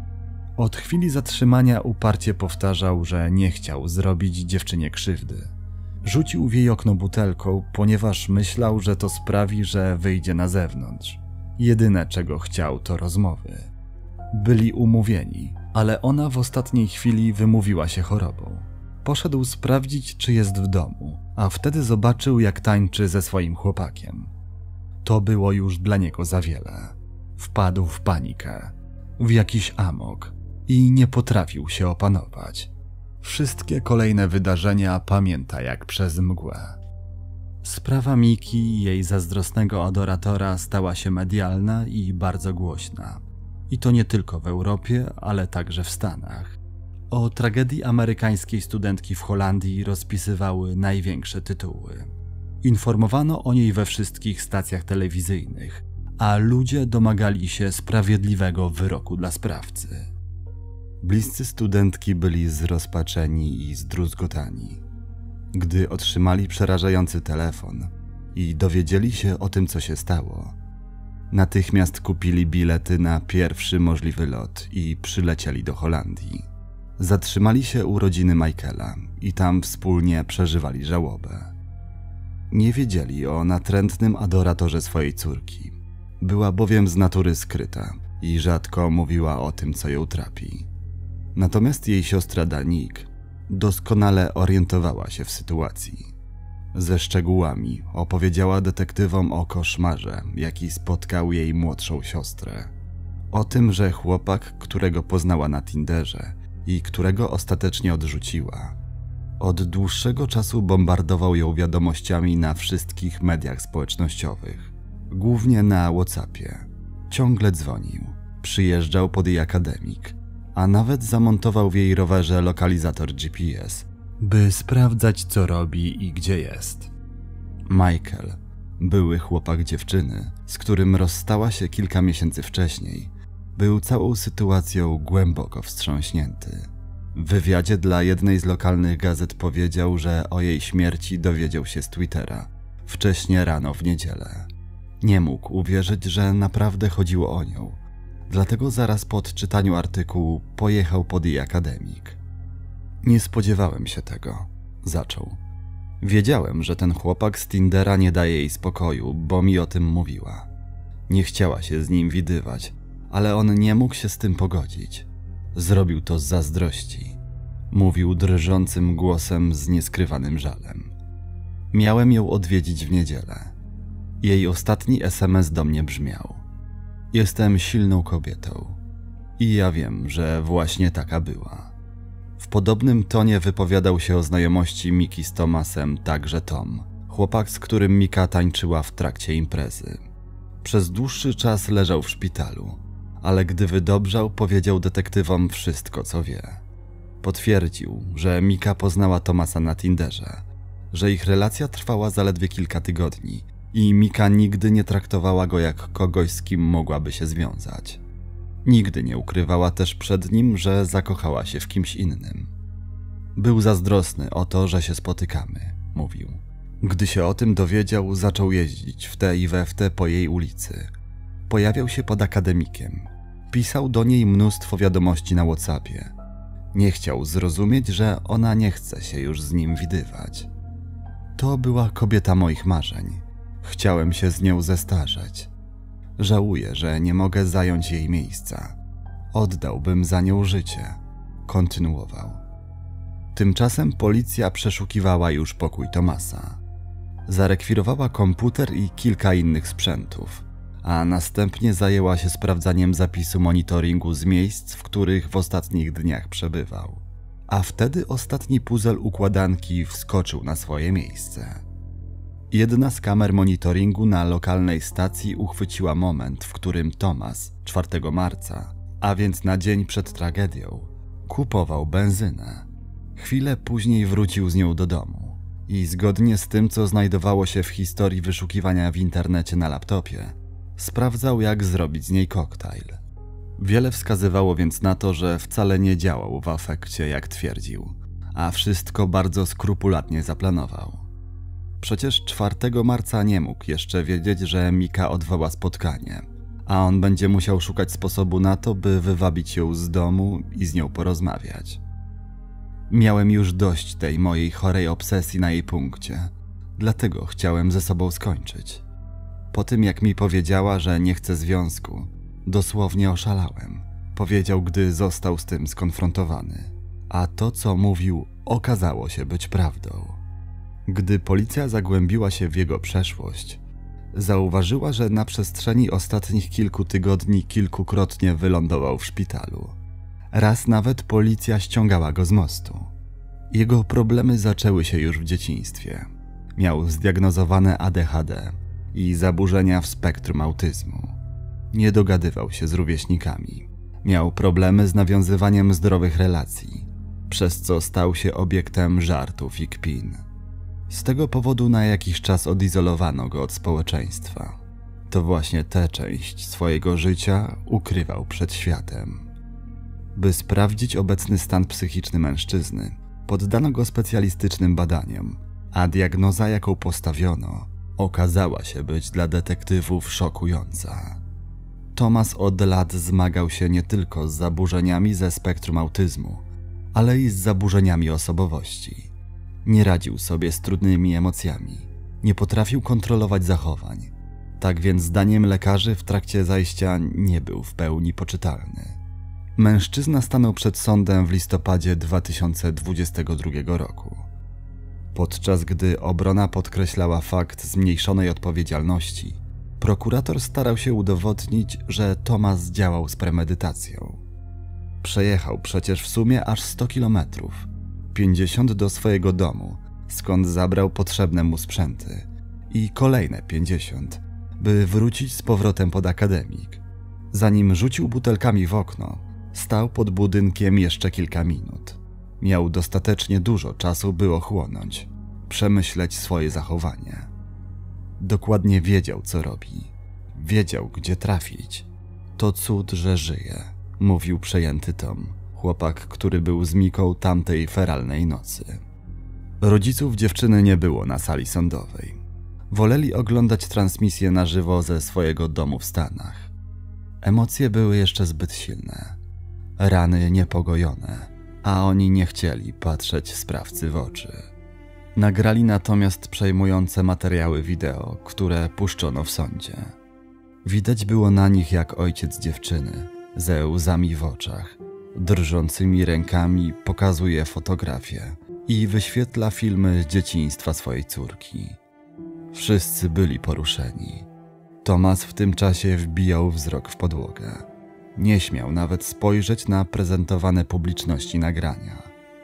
Od chwili zatrzymania uparcie powtarzał, że nie chciał zrobić dziewczynie krzywdy. Rzucił w jej okno butelką, ponieważ myślał, że to sprawi, że wyjdzie na zewnątrz. Jedyne, czego chciał, to rozmowy. Byli umówieni, ale ona w ostatniej chwili wymówiła się chorobą. Poszedł sprawdzić, czy jest w domu, a wtedy zobaczył, jak tańczy ze swoim chłopakiem. To było już dla niego za wiele. Wpadł w panikę, w jakiś amok i nie potrafił się opanować. Wszystkie kolejne wydarzenia pamięta jak przez mgłę. Sprawa Miki i jej zazdrosnego adoratora stała się medialna i bardzo głośna. I to nie tylko w Europie, ale także w Stanach. O tragedii amerykańskiej studentki w Holandii rozpisywały największe tytuły. Informowano o niej we wszystkich stacjach telewizyjnych, a ludzie domagali się sprawiedliwego wyroku dla sprawcy. Bliscy studentki byli zrozpaczeni i zdruzgotani. Gdy otrzymali przerażający telefon i dowiedzieli się o tym, co się stało, natychmiast kupili bilety na pierwszy możliwy lot i przylecieli do Holandii. Zatrzymali się u rodziny Michaela i tam wspólnie przeżywali żałobę. Nie wiedzieli o natrętnym adoratorze swojej córki. Była bowiem z natury skryta i rzadko mówiła o tym, co ją trapi. Natomiast jej siostra Danik doskonale orientowała się w sytuacji. Ze szczegółami opowiedziała detektywom o koszmarze, jaki spotkał jej młodszą siostrę. O tym, że chłopak, którego poznała na Tinderze i którego ostatecznie odrzuciła, od dłuższego czasu bombardował ją wiadomościami na wszystkich mediach społecznościowych, głównie na WhatsAppie. Ciągle dzwonił, przyjeżdżał pod jej akademik, a nawet zamontował w jej rowerze lokalizator G P S, by sprawdzać, co robi i gdzie jest. Michael, były chłopak dziewczyny, z którym rozstała się kilka miesięcy wcześniej, był całą sytuacją głęboko wstrząśnięty. W wywiadzie dla jednej z lokalnych gazet powiedział, że o jej śmierci dowiedział się z Twittera wcześnie rano w niedzielę. Nie mógł uwierzyć, że naprawdę chodziło o nią, dlatego zaraz po odczytaniu artykułu pojechał pod jej akademik. Nie spodziewałem się tego, zaczął. Wiedziałem, że ten chłopak z Tindera nie daje jej spokoju, bo mi o tym mówiła. Nie chciała się z nim widywać, ale on nie mógł się z tym pogodzić. Zrobił to z zazdrości. Mówił drżącym głosem z nieskrywanym żalem. Miałem ją odwiedzić w niedzielę. Jej ostatni S M S do mnie brzmiał: jestem silną kobietą. I ja wiem, że właśnie taka była. W podobnym tonie wypowiadał się o znajomości Miki z Tomasem także Tom, chłopak, z którym Mika tańczyła w trakcie imprezy. Przez dłuższy czas leżał w szpitalu, ale gdy wydobrzał, powiedział detektywom wszystko, co wie. Potwierdził, że Mika poznała Tomasa na Tinderze, że ich relacja trwała zaledwie kilka tygodni i Mika nigdy nie traktowała go jak kogoś, z kim mogłaby się związać. Nigdy nie ukrywała też przed nim, że zakochała się w kimś innym. Był zazdrosny o to, że się spotykamy, mówił. Gdy się o tym dowiedział, zaczął jeździć w te i we w te po jej ulicy. Pojawiał się pod akademikiem. Pisał do niej mnóstwo wiadomości na WhatsAppie. Nie chciał zrozumieć, że ona nie chce się już z nim widywać. To była kobieta moich marzeń. Chciałem się z nią zestarzeć. Żałuję, że nie mogę zająć jej miejsca. Oddałbym za nią życie. Kontynuował. Tymczasem policja przeszukiwała już pokój Tomasa. Zarekwirowała komputer i kilka innych sprzętów, a następnie zajęła się sprawdzaniem zapisu monitoringu z miejsc, w których w ostatnich dniach przebywał. A wtedy ostatni puzzle układanki wskoczył na swoje miejsce. Jedna z kamer monitoringu na lokalnej stacji uchwyciła moment, w którym Tomas czwartego marca, a więc na dzień przed tragedią, kupował benzynę. Chwilę później wrócił z nią do domu i zgodnie z tym, co znajdowało się w historii wyszukiwania w internecie na laptopie, sprawdzał, jak zrobić z niej koktajl. Wiele wskazywało więc na to, że wcale nie działał w afekcie, jak twierdził, a wszystko bardzo skrupulatnie zaplanował. Przecież czwartego marca nie mógł jeszcze wiedzieć, że Mika odwoła spotkanie, a on będzie musiał szukać sposobu na to, by wywabić ją z domu i z nią porozmawiać. Miałem już dość tej mojej chorej obsesji na jej punkcie, dlatego chciałem ze sobą skończyć. Po tym, jak mi powiedziała, że nie chce związku, dosłownie oszalałem, powiedział, gdy został z tym skonfrontowany. A to, co mówił, okazało się być prawdą. Gdy policja zagłębiła się w jego przeszłość, zauważyła, że na przestrzeni ostatnich kilku tygodni kilkukrotnie wylądował w szpitalu. Raz nawet policja ściągała go z mostu. Jego problemy zaczęły się już w dzieciństwie. Miał zdiagnozowane A D H D i zaburzenia w spektrum autyzmu. Nie dogadywał się z rówieśnikami. Miał problemy z nawiązywaniem zdrowych relacji, przez co stał się obiektem żartów i kpin. Z tego powodu na jakiś czas odizolowano go od społeczeństwa. To właśnie tę część swojego życia ukrywał przed światem. By sprawdzić obecny stan psychiczny mężczyzny, poddano go specjalistycznym badaniom, a diagnoza, jaką postawiono, okazała się być dla detektywów szokująca. Tomasz od lat zmagał się nie tylko z zaburzeniami ze spektrum autyzmu, ale i z zaburzeniami osobowości. Nie radził sobie z trudnymi emocjami, nie potrafił kontrolować zachowań. Tak więc zdaniem lekarzy w trakcie zajścia nie był w pełni poczytalny. Mężczyzna stanął przed sądem w listopadzie dwa tysiące dwudziestego drugiego roku. Podczas gdy obrona podkreślała fakt zmniejszonej odpowiedzialności, prokurator starał się udowodnić, że Tomasz działał z premedytacją. Przejechał przecież w sumie aż sto kilometrów, pięćdziesiąt do swojego domu, skąd zabrał potrzebne mu sprzęty, i kolejne pięćdziesiąt, by wrócić z powrotem pod akademik. Zanim rzucił butelkami w okno, stał pod budynkiem jeszcze kilka minut. Miał dostatecznie dużo czasu, by ochłonąć, przemyśleć swoje zachowanie. Dokładnie wiedział, co robi. Wiedział, gdzie trafić. To cud, że żyje, mówił przejęty Tom, chłopak, który był z Miką tamtej feralnej nocy. Rodziców dziewczyny nie było na sali sądowej. Woleli oglądać transmisję na żywo ze swojego domu w Stanach. Emocje były jeszcze zbyt silne. Rany niepogojone, a oni nie chcieli patrzeć sprawcy w oczy. Nagrali natomiast przejmujące materiały wideo, które puszczono w sądzie. Widać było na nich, jak ojciec dziewczyny, ze łzami w oczach, drżącymi rękami pokazuje fotografię i wyświetla filmy z dzieciństwa swojej córki. Wszyscy byli poruszeni. Tomasz w tym czasie wbijał wzrok w podłogę. Nie śmiał nawet spojrzeć na prezentowane publiczności nagrania.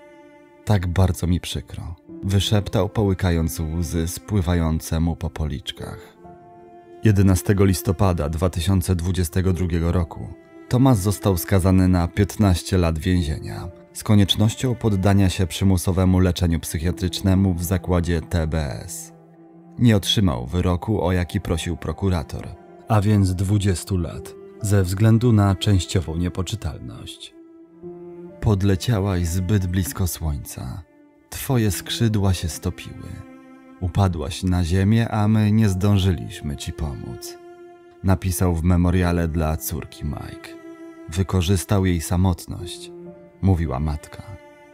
Tak bardzo mi przykro, wyszeptał, połykając łzy spływające mu po policzkach. jedenastego listopada dwa tysiące dwudziestego drugiego roku Tomasz został skazany na piętnaście lat więzienia z koniecznością poddania się przymusowemu leczeniu psychiatrycznemu w zakładzie T B S. Nie otrzymał wyroku, o jaki prosił prokurator, a więc dwudziestu lat, ze względu na częściową niepoczytalność. Podleciałaś zbyt blisko słońca. Twoje skrzydła się stopiły. Upadłaś na ziemię, a my nie zdążyliśmy ci pomóc. Napisał w memoriale dla córki Mike. Wykorzystał jej samotność, mówiła matka.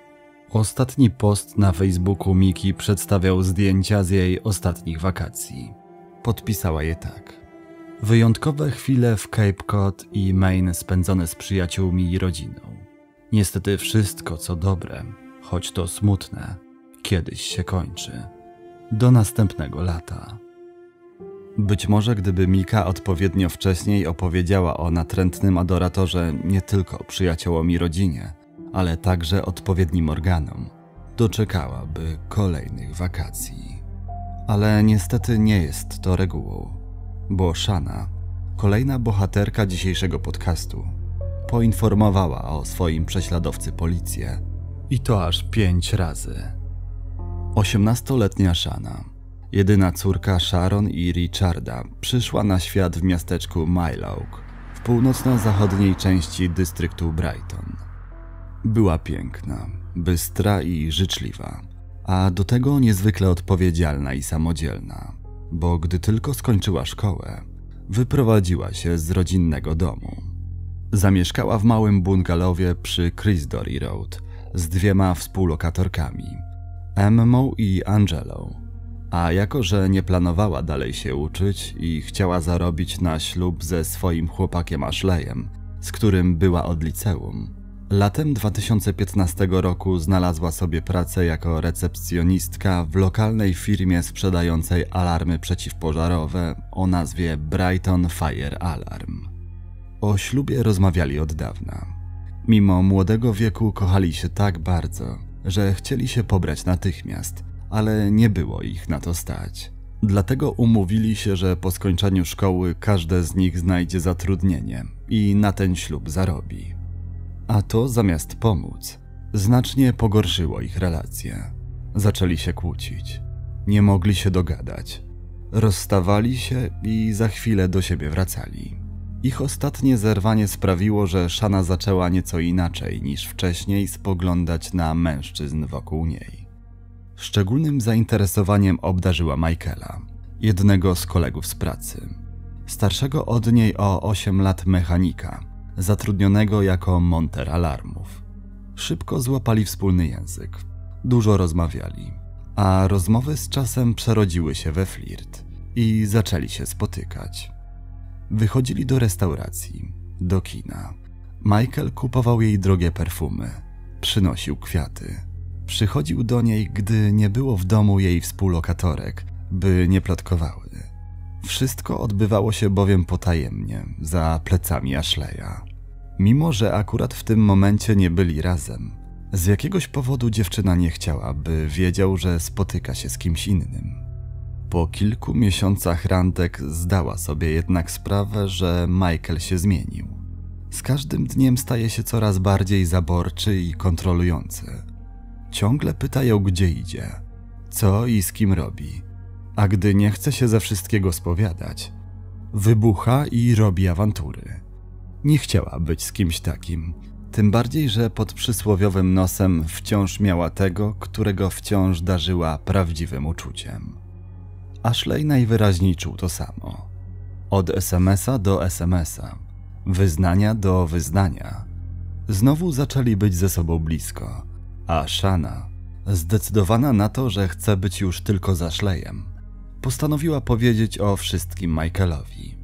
Ostatni post na Facebooku Miki przedstawiał zdjęcia z jej ostatnich wakacji. Podpisała je tak. Wyjątkowe chwile w Cape Cod i Maine spędzone z przyjaciółmi i rodziną. Niestety wszystko, co dobre, choć to smutne, kiedyś się kończy. Do następnego lata. Być może gdyby Mika odpowiednio wcześniej opowiedziała o natrętnym adoratorze nie tylko przyjaciołom i rodzinie, ale także odpowiednim organom, doczekałaby kolejnych wakacji. Ale niestety nie jest to regułą, bo Shana, kolejna bohaterka dzisiejszego podcastu, poinformowała o swoim prześladowcy policję i to aż pięć razy. Osiemnastoletnia Shana, jedyna córka Sharon i Richarda, przyszła na świat w miasteczku Mile Oak w północno-zachodniej części dystryktu Brighton. Była piękna, bystra i życzliwa, a do tego niezwykle odpowiedzialna i samodzielna, bo gdy tylko skończyła szkołę, wyprowadziła się z rodzinnego domu. Zamieszkała w małym bungalowie przy Chrisdory Road z dwiema współlokatorkami, Emmą i Angelą, a jako że nie planowała dalej się uczyć i chciała zarobić na ślub ze swoim chłopakiem Ashleyem, z którym była od liceum, Latem dwa tysiące piętnastego roku znalazła sobie pracę jako recepcjonistka w lokalnej firmie sprzedającej alarmy przeciwpożarowe o nazwie Brighton Fire Alarm. O ślubie rozmawiali od dawna. Mimo młodego wieku kochali się tak bardzo, że chcieli się pobrać natychmiast, ale nie było ich na to stać. Dlatego umówili się, że po skończeniu szkoły każde z nich znajdzie zatrudnienie i na ten ślub zarobi. A to zamiast pomóc, znacznie pogorszyło ich relacje. Zaczęli się kłócić. Nie mogli się dogadać. Rozstawali się i za chwilę do siebie wracali. Ich ostatnie zerwanie sprawiło, że Shana zaczęła nieco inaczej niż wcześniej spoglądać na mężczyzn wokół niej. Szczególnym zainteresowaniem obdarzyła Michaela, jednego z kolegów z pracy. Starszego od niej o osiem lat mechanika, zatrudnionego jako monter alarmów. Szybko złapali wspólny język, dużo rozmawiali, a rozmowy z czasem przerodziły się we flirt i zaczęli się spotykać. Wychodzili do restauracji, do kina. Michael kupował jej drogie perfumy, przynosił kwiaty. Przychodził do niej, gdy nie było w domu jej współlokatorek, by nie plotkowały. Wszystko odbywało się bowiem potajemnie, za plecami Ashleya. Mimo że akurat w tym momencie nie byli razem, z jakiegoś powodu dziewczyna nie chciała, by wiedział, że spotyka się z kimś innym. Po kilku miesiącach randek zdała sobie jednak sprawę, że Michael się zmienił. Z każdym dniem staje się coraz bardziej zaborczy i kontrolujący. Ciągle pyta ją, gdzie idzie, co i z kim robi, a gdy nie chce się ze wszystkiego spowiadać, wybucha i robi awantury. Nie chciała być z kimś takim, tym bardziej, że pod przysłowiowym nosem wciąż miała tego, którego wciąż darzyła prawdziwym uczuciem. Ashley najwyraźniej czuł to samo. Od es em es a do es em es a, wyznania do wyznania. Znowu zaczęli być ze sobą blisko, a Shana, zdecydowana na to, że chce być już tylko z Ashleyem, postanowiła powiedzieć o wszystkim Michaelowi.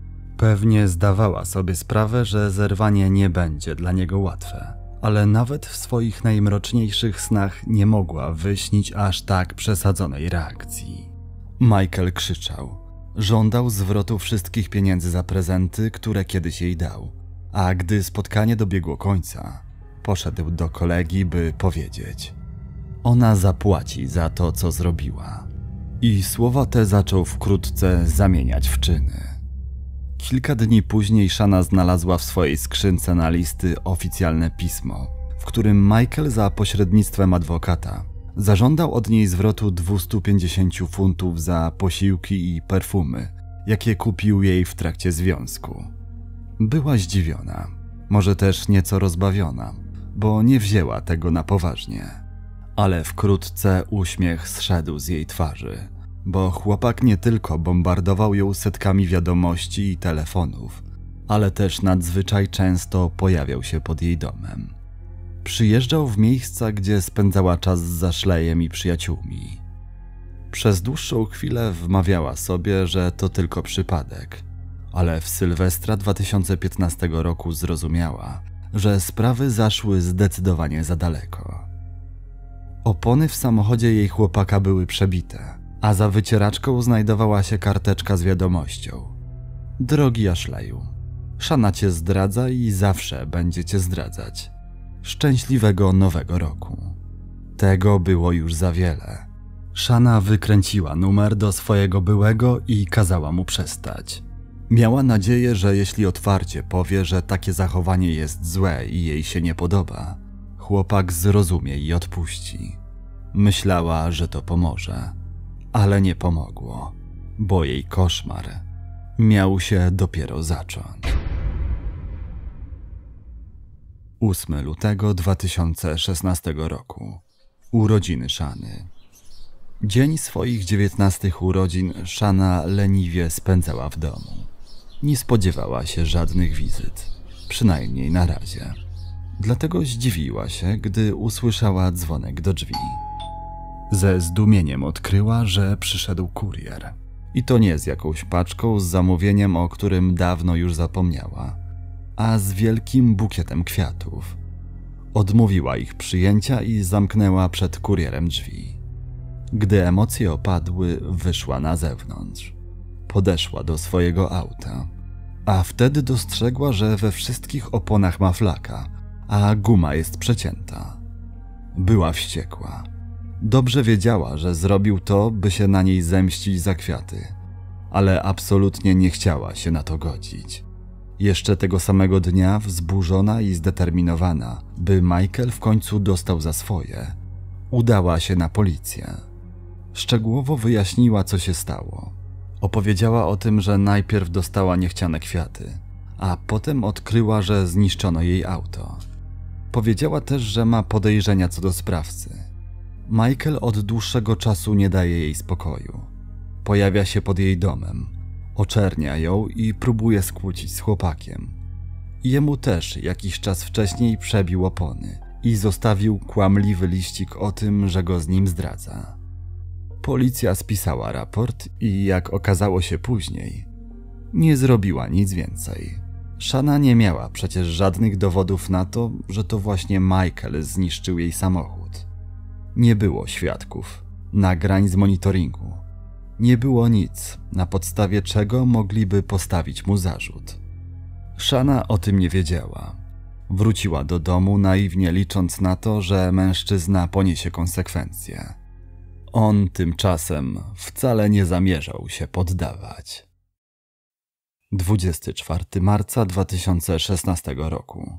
Pewnie zdawała sobie sprawę, że zerwanie nie będzie dla niego łatwe, ale nawet w swoich najmroczniejszych snach nie mogła wyśnić aż tak przesadzonej reakcji. Michael krzyczał, żądał zwrotu wszystkich pieniędzy za prezenty, które kiedyś jej dał, a gdy spotkanie dobiegło końca, poszedł do kolegi, by powiedzieć: ona zapłaci za to, co zrobiła. I słowa te zaczął wkrótce zamieniać w czyny. Kilka dni później Shana znalazła w swojej skrzynce na listy oficjalne pismo, w którym Michael za pośrednictwem adwokata zażądał od niej zwrotu dwieście pięćdziesiąt funtów za posiłki i perfumy, jakie kupił jej w trakcie związku. Była zdziwiona, może też nieco rozbawiona, bo nie wzięła tego na poważnie. Ale wkrótce uśmiech zszedł z jej twarzy, bo chłopak nie tylko bombardował ją setkami wiadomości i telefonów, ale też nadzwyczaj często pojawiał się pod jej domem. Przyjeżdżał w miejsca, gdzie spędzała czas z Ashleyem i przyjaciółmi. Przez dłuższą chwilę wmawiała sobie, że to tylko przypadek, ale w Sylwestra dwa tysiące piętnastego roku zrozumiała, że sprawy zaszły zdecydowanie za daleko. Opony w samochodzie jej chłopaka były przebite, a za wycieraczką znajdowała się karteczka z wiadomością: drogi Ashleyu, Shana cię zdradza i zawsze będzie cię zdradzać. Szczęśliwego nowego roku. Tego było już za wiele. Shana wykręciła numer do swojego byłego i kazała mu przestać. Miała nadzieję, że jeśli otwarcie powie, że takie zachowanie jest złe i jej się nie podoba, chłopak zrozumie i odpuści. Myślała, że to pomoże, ale nie pomogło, bo jej koszmar miał się dopiero zacząć. ósmego lutego dwa tysiące szesnastego roku. Urodziny Shany. Dzień swoich dziewiętnastych urodzin Shana leniwie spędzała w domu. Nie spodziewała się żadnych wizyt, przynajmniej na razie. Dlatego zdziwiła się, gdy usłyszała dzwonek do drzwi. Ze zdumieniem odkryła, że przyszedł kurier. I to nie z jakąś paczką z zamówieniem, o którym dawno już zapomniała, a z wielkim bukietem kwiatów. Odmówiła ich przyjęcia i zamknęła przed kurierem drzwi. Gdy emocje opadły, wyszła na zewnątrz. Podeszła do swojego auta, a wtedy dostrzegła, że we wszystkich oponach ma flaka, a guma jest przecięta. Była wściekła. Dobrze wiedziała, że zrobił to, by się na niej zemścić za kwiaty, ale absolutnie nie chciała się na to godzić. Jeszcze tego samego dnia, wzburzona i zdeterminowana, by Michael w końcu dostał za swoje, udała się na policję. Szczegółowo wyjaśniła, co się stało. Opowiedziała o tym, że najpierw dostała niechciane kwiaty, a potem odkryła, że zniszczono jej auto. Powiedziała też, że ma podejrzenia co do sprawcy. Michael od dłuższego czasu nie daje jej spokoju. Pojawia się pod jej domem, oczernia ją i próbuje skłócić z chłopakiem. Jemu też jakiś czas wcześniej przebił opony i zostawił kłamliwy liścik o tym, że go z nim zdradza. Policja spisała raport i, jak okazało się później, nie zrobiła nic więcej. Shana nie miała przecież żadnych dowodów na to, że to właśnie Michael zniszczył jej samochód. Nie było świadków, nagrań z monitoringu. Nie było nic, na podstawie czego mogliby postawić mu zarzut. Shana o tym nie wiedziała. Wróciła do domu, naiwnie licząc na to, że mężczyzna poniesie konsekwencje. On tymczasem wcale nie zamierzał się poddawać. dwudziestego czwartego marca dwa tysiące szesnastego roku.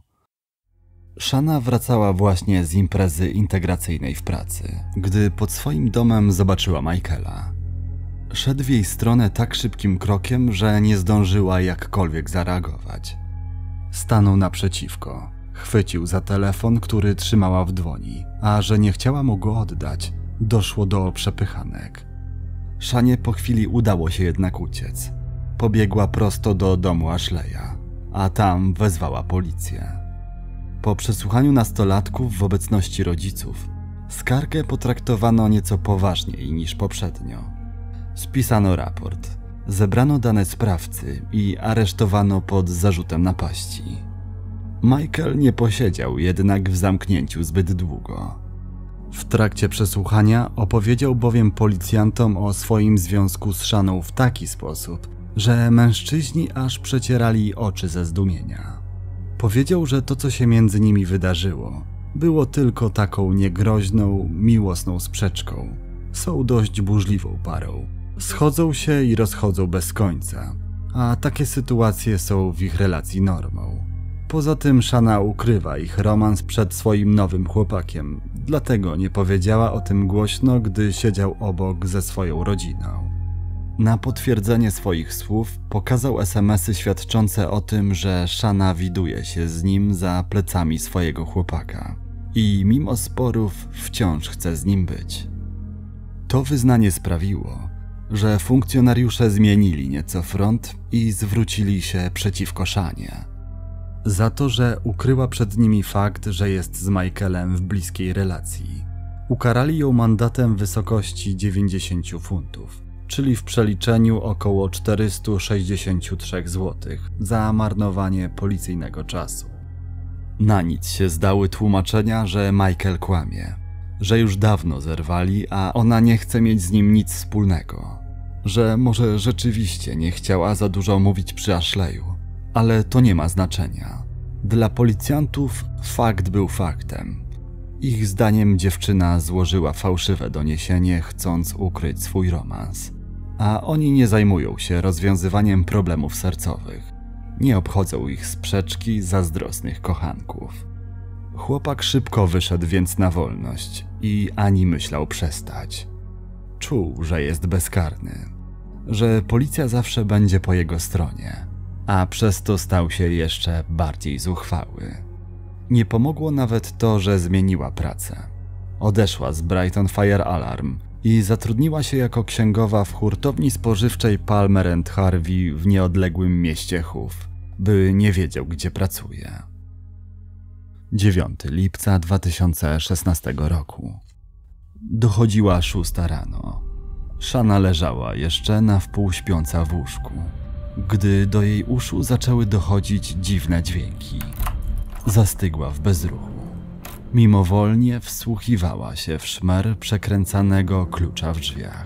Shana wracała właśnie z imprezy integracyjnej w pracy, gdy pod swoim domem zobaczyła Michaela. Szedł w jej stronę tak szybkim krokiem, że nie zdążyła jakkolwiek zareagować. Stanął naprzeciwko, chwycił za telefon, który trzymała w dłoni, a że nie chciała mu go oddać, doszło do przepychanek. Shanie po chwili udało się jednak uciec. Pobiegła prosto do domu Ashleya, a tam wezwała policję. Po przesłuchaniu nastolatków w obecności rodziców, skargę potraktowano nieco poważniej niż poprzednio. Spisano raport, zebrano dane sprawcy i aresztowano pod zarzutem napaści. Michael nie posiedział jednak w zamknięciu zbyt długo. W trakcie przesłuchania opowiedział bowiem policjantom o swoim związku z Shaną w taki sposób, że mężczyźni aż przecierali oczy ze zdumienia. Powiedział, że to, co się między nimi wydarzyło, było tylko taką niegroźną, miłosną sprzeczką. Są dość burzliwą parą. Schodzą się i rozchodzą bez końca, a takie sytuacje są w ich relacji normą. Poza tym Shana ukrywa ich romans przed swoim nowym chłopakiem, dlatego nie powiedziała o tym głośno, gdy siedział obok ze swoją rodziną. Na potwierdzenie swoich słów pokazał es em esy świadczące o tym, że Shana widuje się z nim za plecami swojego chłopaka i mimo sporów wciąż chce z nim być. To wyznanie sprawiło, że funkcjonariusze zmienili nieco front i zwrócili się przeciwko Shanie. Za to, że ukryła przed nimi fakt, że jest z Michaelem w bliskiej relacji, ukarali ją mandatem w wysokości dziewięćdziesiąt funtów, czyli w przeliczeniu około czterysta sześćdziesiąt trzy złotych za marnowanie policyjnego czasu. Na nic się zdały tłumaczenia, że Michael kłamie, że już dawno zerwali, a ona nie chce mieć z nim nic wspólnego, że może rzeczywiście nie chciała za dużo mówić przy Ashleyu, ale to nie ma znaczenia. Dla policjantów fakt był faktem. Ich zdaniem dziewczyna złożyła fałszywe doniesienie, chcąc ukryć swój romans, a oni nie zajmują się rozwiązywaniem problemów sercowych. Nie obchodzą ich sprzeczki zazdrosnych kochanków. Chłopak szybko wyszedł więc na wolność i ani myślał przestać. Czuł, że jest bezkarny, że policja zawsze będzie po jego stronie, a przez to stał się jeszcze bardziej zuchwały. Nie pomogło nawet to, że zmieniła pracę. Odeszła z Brighton Fire Alarm i zatrudniła się jako księgowa w hurtowni spożywczej Palmer and Harvey w nieodległym mieście Hove, by nie wiedział, gdzie pracuje. dziewiątego lipca dwa tysiące szesnastego roku. Dochodziła szósta rano. Shana leżała jeszcze na wpół śpiąca w łóżku, gdy do jej uszu zaczęły dochodzić dziwne dźwięki. Zastygła w bezruchu. Mimowolnie wsłuchiwała się w szmer przekręcanego klucza w drzwiach.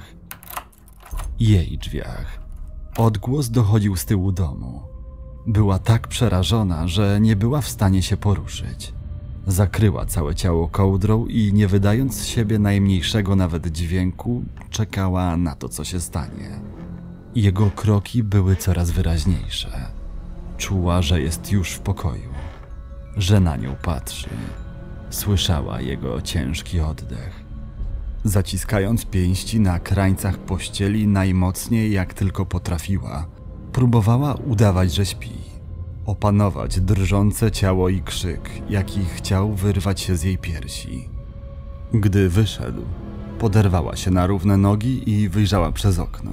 Jej drzwiach. Odgłos dochodził z tyłu domu. Była tak przerażona, że nie była w stanie się poruszyć. Zakryła całe ciało kołdrą i nie wydając z siebie najmniejszego nawet dźwięku, czekała na to, co się stanie. Jego kroki były coraz wyraźniejsze. Czuła, że jest już w pokoju, że na nią patrzy. Słyszała jego ciężki oddech. Zaciskając pięści na krańcach pościeli najmocniej jak tylko potrafiła, próbowała udawać, że śpi. Opanować drżące ciało i krzyk, jaki chciał wyrwać się z jej piersi. Gdy wyszedł, poderwała się na równe nogi i wyjrzała przez okno.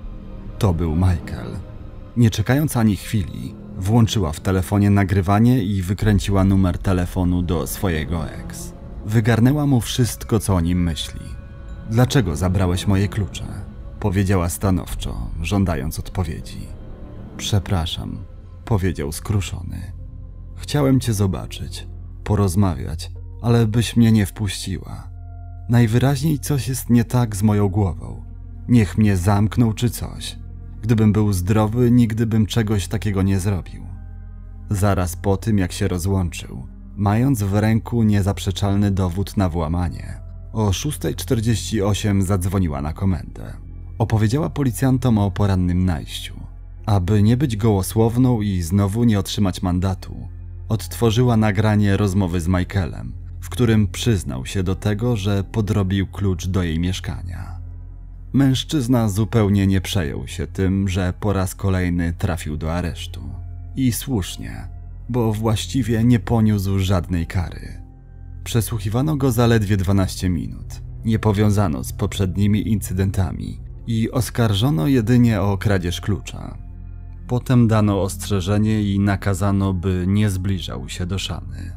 To był Michael. Nie czekając ani chwili, włączyła w telefonie nagrywanie i wykręciła numer telefonu do swojego ex. Wygarnęła mu wszystko, co o nim myśli. Dlaczego zabrałeś moje klucze? Powiedziała stanowczo, żądając odpowiedzi. Przepraszam, powiedział skruszony. Chciałem cię zobaczyć, porozmawiać, ale byś mnie nie wpuściła. Najwyraźniej coś jest nie tak z moją głową. Niech mnie zamknął czy coś. Gdybym był zdrowy, nigdy bym czegoś takiego nie zrobił. Zaraz po tym, jak się rozłączył, mając w ręku niezaprzeczalny dowód na włamanie, o szósta czterdzieści osiem zadzwoniła na komendę. Opowiedziała policjantom o porannym najściu. Aby nie być gołosłowną i znowu nie otrzymać mandatu, odtworzyła nagranie rozmowy z Michaelem, w którym przyznał się do tego, że podrobił klucz do jej mieszkania. Mężczyzna zupełnie nie przejął się tym, że po raz kolejny trafił do aresztu. I słusznie, bo właściwie nie poniósł żadnej kary. Przesłuchiwano go zaledwie dwanaście minut. Nie powiązano z poprzednimi incydentami i oskarżono jedynie o kradzież klucza. Potem dano ostrzeżenie i nakazano, by nie zbliżał się do Shany.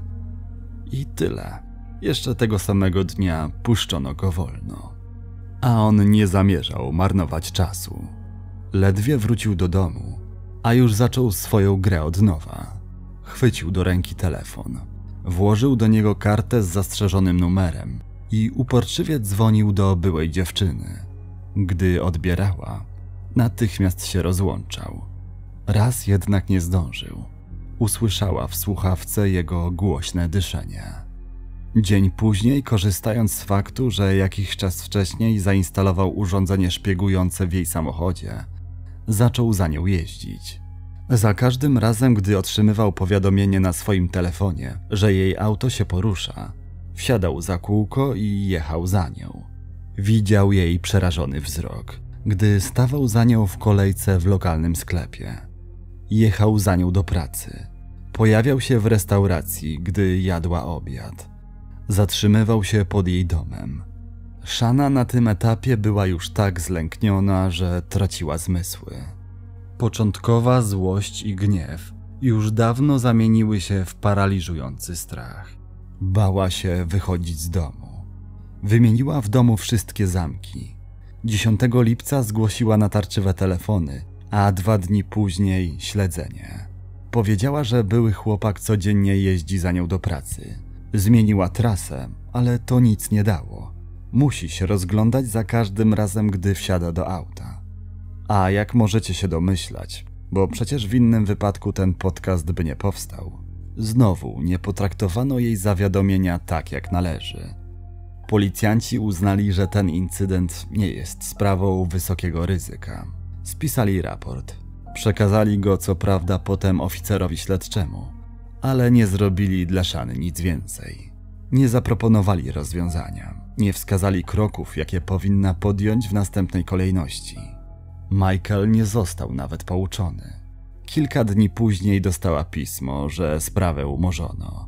I tyle. Jeszcze tego samego dnia puszczono go wolno. A on nie zamierzał marnować czasu. Ledwie wrócił do domu, a już zaczął swoją grę od nowa. Chwycił do ręki telefon, włożył do niego kartę z zastrzeżonym numerem i uporczywie dzwonił do byłej dziewczyny. Gdy odbierała, natychmiast się rozłączał. Raz jednak nie zdążył. Usłyszała w słuchawce jego głośne dyszenie. Dzień później, korzystając z faktu, że jakiś czas wcześniej zainstalował urządzenie szpiegujące w jej samochodzie, zaczął za nią jeździć. Za każdym razem, gdy otrzymywał powiadomienie na swoim telefonie, że jej auto się porusza, wsiadał za kółko i jechał za nią. Widział jej przerażony wzrok, gdy stawał za nią w kolejce w lokalnym sklepie. Jechał za nią do pracy. Pojawiał się w restauracji, gdy jadła obiad. Zatrzymywał się pod jej domem. Shana na tym etapie była już tak zlękniona, że traciła zmysły. Początkowa złość i gniew już dawno zamieniły się w paraliżujący strach. Bała się wychodzić z domu. Wymieniła w domu wszystkie zamki. dziesiątego lipca zgłosiła natarczywe telefony, a dwa dni później śledzenie. Powiedziała, że były chłopak codziennie jeździ za nią do pracy. Zmieniła trasę, ale to nic nie dało. Musi się rozglądać za każdym razem, gdy wsiada do auta. A jak możecie się domyślać, bo przecież w innym wypadku ten podcast by nie powstał, znowu nie potraktowano jej zawiadomienia tak jak należy. Policjanci uznali, że ten incydent nie jest sprawą wysokiego ryzyka. Spisali raport. Przekazali go co prawda potem oficerowi śledczemu, ale nie zrobili dla Shany nic więcej. Nie zaproponowali rozwiązania, nie wskazali kroków, jakie powinna podjąć w następnej kolejności. Michael nie został nawet pouczony. Kilka dni później dostała pismo, że sprawę umorzono.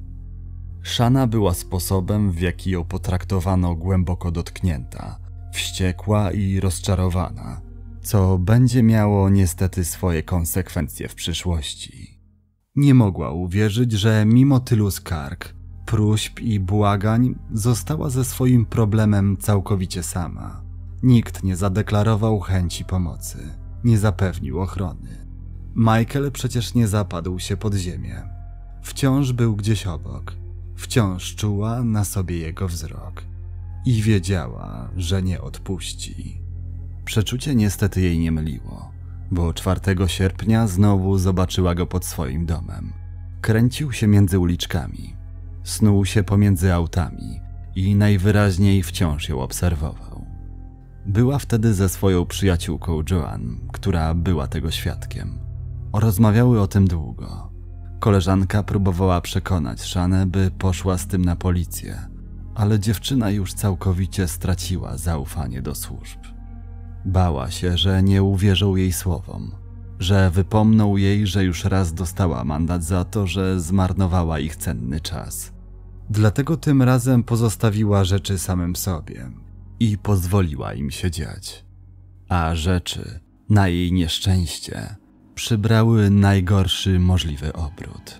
Shana była sposobem, w jaki ją potraktowano, głęboko dotknięta, wściekła i rozczarowana, co będzie miało niestety swoje konsekwencje w przyszłości. Nie mogła uwierzyć, że mimo tylu skarg, próśb i błagań została ze swoim problemem całkowicie sama. Nikt nie zadeklarował chęci pomocy, nie zapewnił ochrony. Michael przecież nie zapadł się pod ziemię. Wciąż był gdzieś obok. Wciąż czuła na sobie jego wzrok i wiedziała, że nie odpuści. Przeczucie niestety jej nie myliło, bo czwartego sierpnia znowu zobaczyła go pod swoim domem. Kręcił się między uliczkami, snuł się pomiędzy autami i najwyraźniej wciąż ją obserwował. Była wtedy ze swoją przyjaciółką Joanne, która była tego świadkiem. Rozmawiały o tym długo. Koleżanka próbowała przekonać Shannę, by poszła z tym na policję, ale dziewczyna już całkowicie straciła zaufanie do służb. Bała się, że nie uwierzą jej słowom, że wypomną jej, że już raz dostała mandat za to, że zmarnowała ich cenny czas. Dlatego tym razem pozostawiła rzeczy samym sobie i pozwoliła im się dziać. A rzeczy, na jej nieszczęście, przybrały najgorszy możliwy obrót.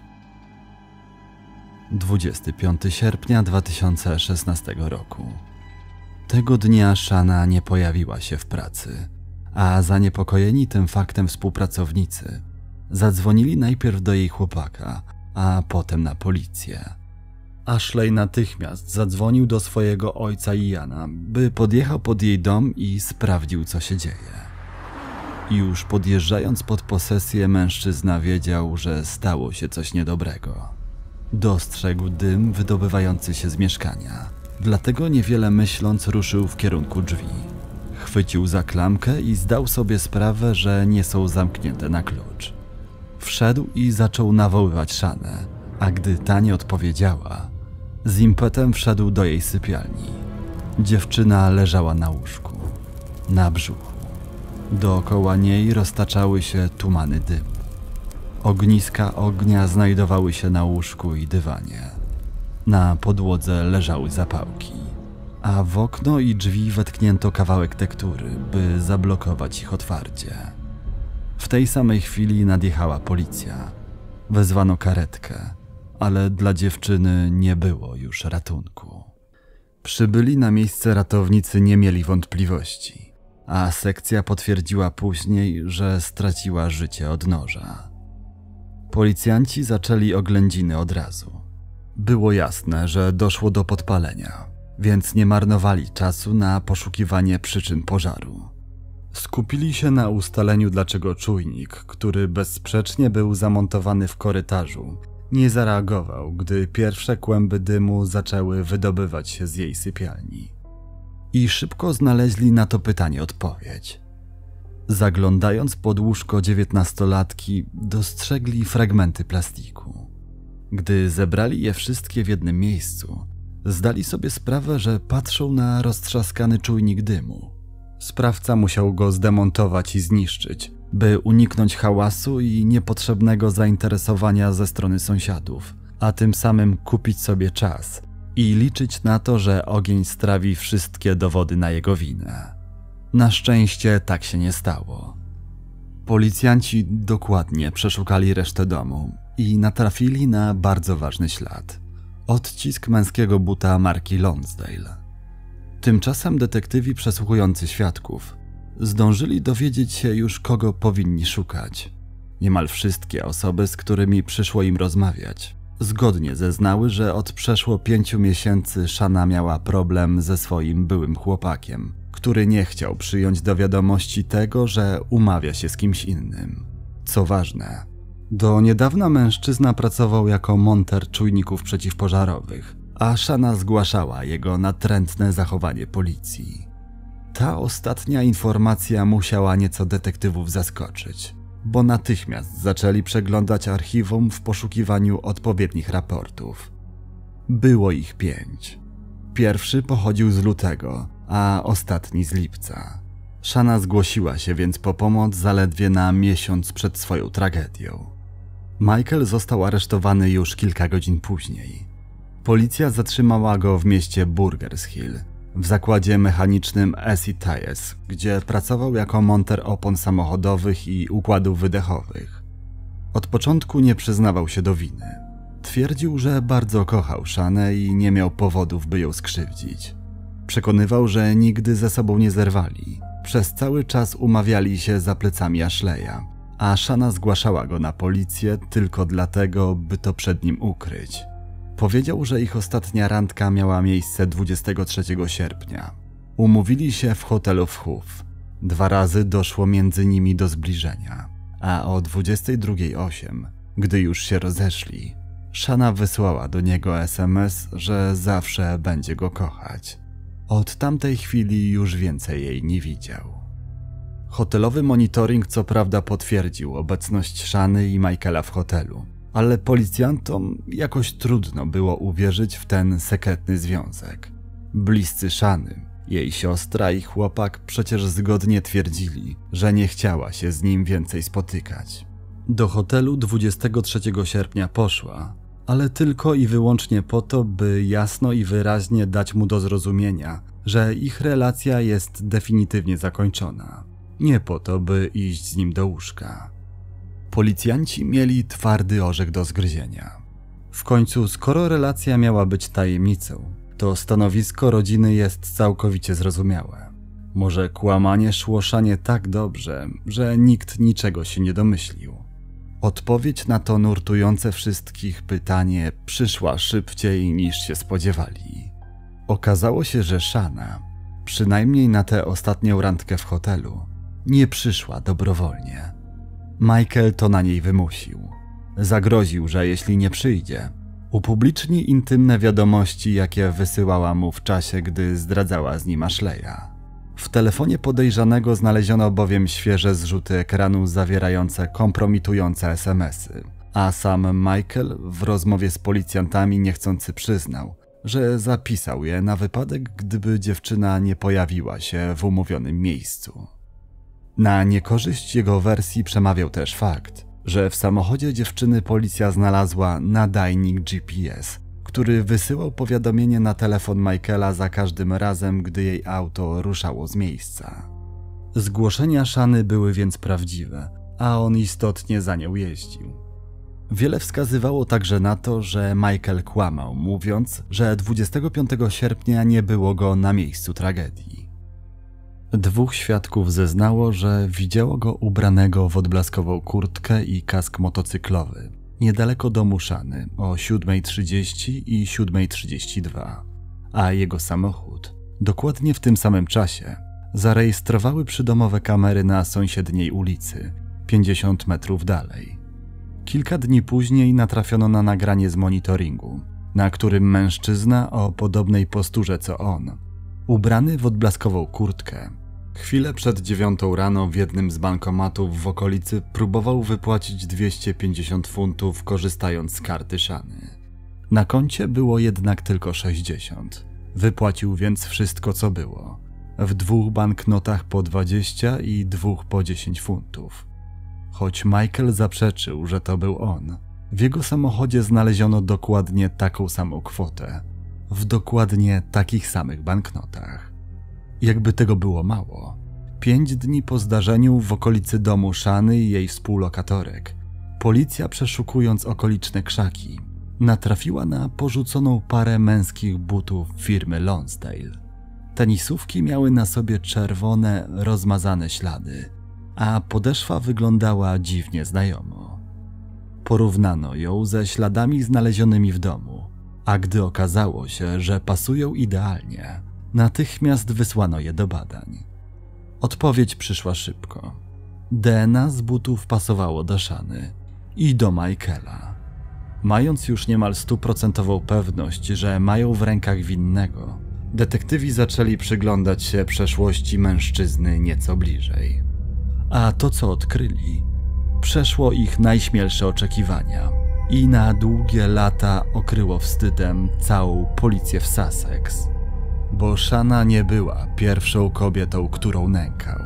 dwudziestego piątego sierpnia dwa tysiące szesnastego roku. Tego dnia Shanna nie pojawiła się w pracy, a zaniepokojeni tym faktem współpracownicy zadzwonili najpierw do jej chłopaka, a potem na policję. Ashley natychmiast zadzwonił do swojego ojca Iana, by podjechał pod jej dom i sprawdził, co się dzieje. Już podjeżdżając pod posesję, mężczyzna wiedział, że stało się coś niedobrego. Dostrzegł dym wydobywający się z mieszkania, dlatego niewiele myśląc ruszył w kierunku drzwi. Chwycił za klamkę i zdał sobie sprawę, że nie są zamknięte na klucz. Wszedł i zaczął nawoływać Shannę, a gdy ta nie odpowiedziała, z impetem wszedł do jej sypialni. Dziewczyna leżała na łóżku, na brzuchu. Dookoła niej roztaczały się tumany dymu. Ogniska ognia znajdowały się na łóżku i dywanie. Na podłodze leżały zapałki, a w okno i drzwi wetknięto kawałek tektury, by zablokować ich otwarcie. W tej samej chwili nadjechała policja. Wezwano karetkę, ale dla dziewczyny nie było już ratunku. Przybyli na miejsce ratownicy nie mieli wątpliwości, a sekcja potwierdziła później, że straciła życie od noża. Policjanci zaczęli oględziny od razu. Było jasne, że doszło do podpalenia, więc nie marnowali czasu na poszukiwanie przyczyn pożaru. Skupili się na ustaleniu, dlaczego czujnik, który bezsprzecznie był zamontowany w korytarzu, nie zareagował, gdy pierwsze kłęby dymu zaczęły wydobywać się z jej sypialni. I szybko znaleźli na to pytanie odpowiedź. Zaglądając pod łóżko dziewiętnastolatki, dostrzegli fragmenty plastiku. Gdy zebrali je wszystkie w jednym miejscu, zdali sobie sprawę, że patrzą na roztrzaskany czujnik dymu. Sprawca musiał go zdemontować i zniszczyć, by uniknąć hałasu i niepotrzebnego zainteresowania ze strony sąsiadów, a tym samym kupić sobie czas i liczyć na to, że ogień strawi wszystkie dowody na jego winę. Na szczęście tak się nie stało. Policjanci dokładnie przeszukali resztę domu i natrafili na bardzo ważny ślad. Odcisk męskiego buta marki Lonsdale. Tymczasem detektywi przesłuchujący świadków zdążyli dowiedzieć się już, kogo powinni szukać. Niemal wszystkie osoby, z którymi przyszło im rozmawiać, zgodnie zeznały, że od przeszło pięciu miesięcy Shanna miała problem ze swoim byłym chłopakiem, który nie chciał przyjąć do wiadomości tego, że umawia się z kimś innym. Co ważne, do niedawna mężczyzna pracował jako monter czujników przeciwpożarowych, a Shanna zgłaszała jego natrętne zachowanie policji. Ta ostatnia informacja musiała nieco detektywów zaskoczyć, bo natychmiast zaczęli przeglądać archiwum w poszukiwaniu odpowiednich raportów. Było ich pięć. Pierwszy pochodził z lutego, a ostatni z lipca. Shanna zgłosiła się więc po pomoc zaledwie na miesiąc przed swoją tragedią. Michael został aresztowany już kilka godzin później. Policja zatrzymała go w mieście Burgers Hill, w zakładzie mechanicznym Essie Tyres, gdzie pracował jako monter opon samochodowych i układów wydechowych. Od początku nie przyznawał się do winy. Twierdził, że bardzo kochał Shannę i nie miał powodów, by ją skrzywdzić. Przekonywał, że nigdy ze sobą nie zerwali. Przez cały czas umawiali się za plecami Ashleya, a Shanna zgłaszała go na policję tylko dlatego, by to przed nim ukryć. Powiedział, że ich ostatnia randka miała miejsce dwudziestego trzeciego sierpnia. Umówili się w hotelu w Hoof. Dwa razy doszło między nimi do zbliżenia, a o dwudziestej drugiej osiem, gdy już się rozeszli, Shana wysłała do niego es em es, że zawsze będzie go kochać. Od tamtej chwili już więcej jej nie widział. Hotelowy monitoring co prawda potwierdził obecność Shany i Michaela w hotelu, ale policjantom jakoś trudno było uwierzyć w ten sekretny związek. Bliscy Shany, jej siostra i chłopak przecież zgodnie twierdzili, że nie chciała się z nim więcej spotykać. Do hotelu dwudziestego trzeciego sierpnia poszła, ale tylko i wyłącznie po to, by jasno i wyraźnie dać mu do zrozumienia, że ich relacja jest definitywnie zakończona. Nie po to, by iść z nim do łóżka. Policjanci mieli twardy orzech do zgryzienia. W końcu, skoro relacja miała być tajemnicą, to stanowisko rodziny jest całkowicie zrozumiałe. Może kłamanie szło Shanie tak dobrze, że nikt niczego się nie domyślił. Odpowiedź na to nurtujące wszystkich pytanie przyszła szybciej niż się spodziewali. Okazało się, że Shana, przynajmniej na tę ostatnią randkę w hotelu, nie przyszła dobrowolnie. Michael to na niej wymusił. Zagroził, że jeśli nie przyjdzie, upubliczni intymne wiadomości, jakie wysyłała mu w czasie, gdy zdradzała z nim Ashleya. W telefonie podejrzanego znaleziono bowiem świeże zrzuty ekranu zawierające kompromitujące es em esy, a sam Michael w rozmowie z policjantami niechcący przyznał, że zapisał je na wypadek, gdyby dziewczyna nie pojawiła się w umówionym miejscu. Na niekorzyść jego wersji przemawiał też fakt, że w samochodzie dziewczyny policja znalazła nadajnik G P S, który wysyłał powiadomienie na telefon Michaela za każdym razem, gdy jej auto ruszało z miejsca. Zgłoszenia Shany były więc prawdziwe, a on istotnie za nią jeździł. Wiele wskazywało także na to, że Michael kłamał, mówiąc, że dwudziestego piątego sierpnia nie było go na miejscu tragedii. Dwóch świadków zeznało, że widziało go ubranego w odblaskową kurtkę i kask motocyklowy niedaleko domu Shany o siódmej trzydzieści i siódmej trzydzieści dwa, a jego samochód dokładnie w tym samym czasie zarejestrowały przydomowe kamery na sąsiedniej ulicy, pięćdziesiąt metrów dalej. Kilka dni później natrafiono na nagranie z monitoringu, na którym mężczyzna o podobnej posturze co on, ubrany w odblaskową kurtkę, chwilę przed dziewiątą rano w jednym z bankomatów w okolicy próbował wypłacić dwieście pięćdziesiąt funtów, korzystając z karty Shany. Na koncie było jednak tylko sześćdziesiąt. Wypłacił więc wszystko, co było. W dwóch banknotach po dwadzieścia i dwóch po dziesięć funtów. Choć Michael zaprzeczył, że to był on, w jego samochodzie znaleziono dokładnie taką samą kwotę, w dokładnie takich samych banknotach. Jakby tego było mało, pięć dni po zdarzeniu w okolicy domu Shany i jej współlokatorek, policja, przeszukując okoliczne krzaki, natrafiła na porzuconą parę męskich butów firmy Lonsdale. Tenisówki miały na sobie czerwone, rozmazane ślady, a podeszwa wyglądała dziwnie znajomo. Porównano ją ze śladami znalezionymi w domu, a gdy okazało się, że pasują idealnie, natychmiast wysłano je do badań. Odpowiedź przyszła szybko. D N A z butów pasowało do Shany i do Michaela. Mając już niemal stuprocentową pewność, że mają w rękach winnego, detektywi zaczęli przyglądać się przeszłości mężczyzny nieco bliżej. A to, co odkryli, przeszło ich najśmielsze oczekiwania i na długie lata okryło wstydem całą policję w Sussex. Bo Shana nie była pierwszą kobietą, którą nękał.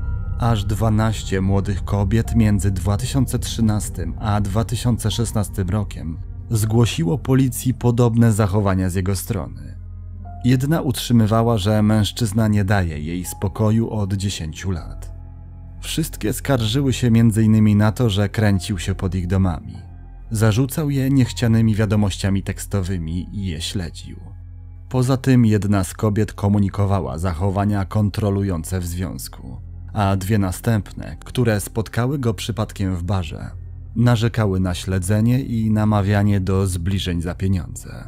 Aż dwanaście młodych kobiet między dwa tysiące trzynastym a dwa tysiące szesnastym rokiem zgłosiło policji podobne zachowania z jego strony. Jedna utrzymywała, że mężczyzna nie daje jej spokoju od dziesięciu lat. Wszystkie skarżyły się między innymi na to, że kręcił się pod ich domami. Zarzucał je niechcianymi wiadomościami tekstowymi i je śledził. Poza tym jedna z kobiet komunikowała zachowania kontrolujące w związku, a dwie następne, które spotkały go przypadkiem w barze, Narzekały na śledzenie i namawianie do zbliżeń za pieniądze.